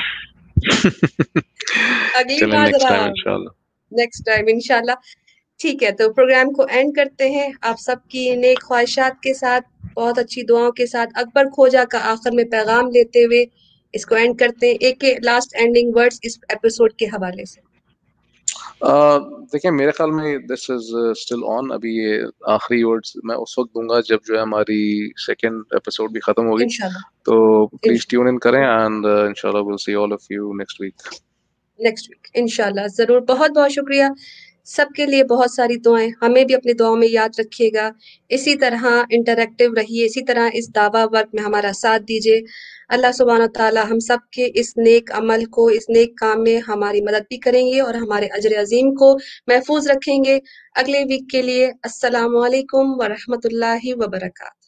اگلی چلیں بار نیکسٹ ذرا ٹائم انشاءاللہ. نیکسٹ ٹائم انشاءاللہ. ٹھیک ہے, تو پروگرام کو اینڈ کرتے ہیں آپ سب کی نیک خواہشات کے ساتھ, بہت اچھی دعاؤں کے ساتھ. اکبر کھوجا کا آخر میں پیغام لیتے ہوئے اس کو اینڈ کرتے ہیں. ایک لاسٹ اینڈنگ ورڈز اس ایپیسوڈ کے حوالے سے. دیکھیں میرے خیال میں دس از اسٹل آن. ابھی یہ آخری ورڈز میں اس وقت دوں گا جب جو ہے ہماری سیکنڈ ایپیسوڈ بھی ختم ہوگی. انشاءاللہ تو پلیز ٹیون ان کریں, اینڈ انشاءاللہ we'll see all of you next week. Next week انشاءاللہ ضرور. بہت بہت شکریہ سب کے لیے, بہت ساری دعائیں. ہمیں بھی اپنی دعاؤں میں یاد رکھیے گا. اسی طرح انٹریکٹیو رہیے, اسی طرح اس دعویٰ ورک میں ہمارا ساتھ دیجیے. اللہ سبحانہ و تعالی ہم سب کے اس نیک عمل کو, اس نیک کام میں ہماری مدد بھی کریں گے, اور ہمارے اجر عظیم کو محفوظ رکھیں گے. اگلے ویک کے لیے السلام علیکم ورحمۃ اللہ وبرکاتہ.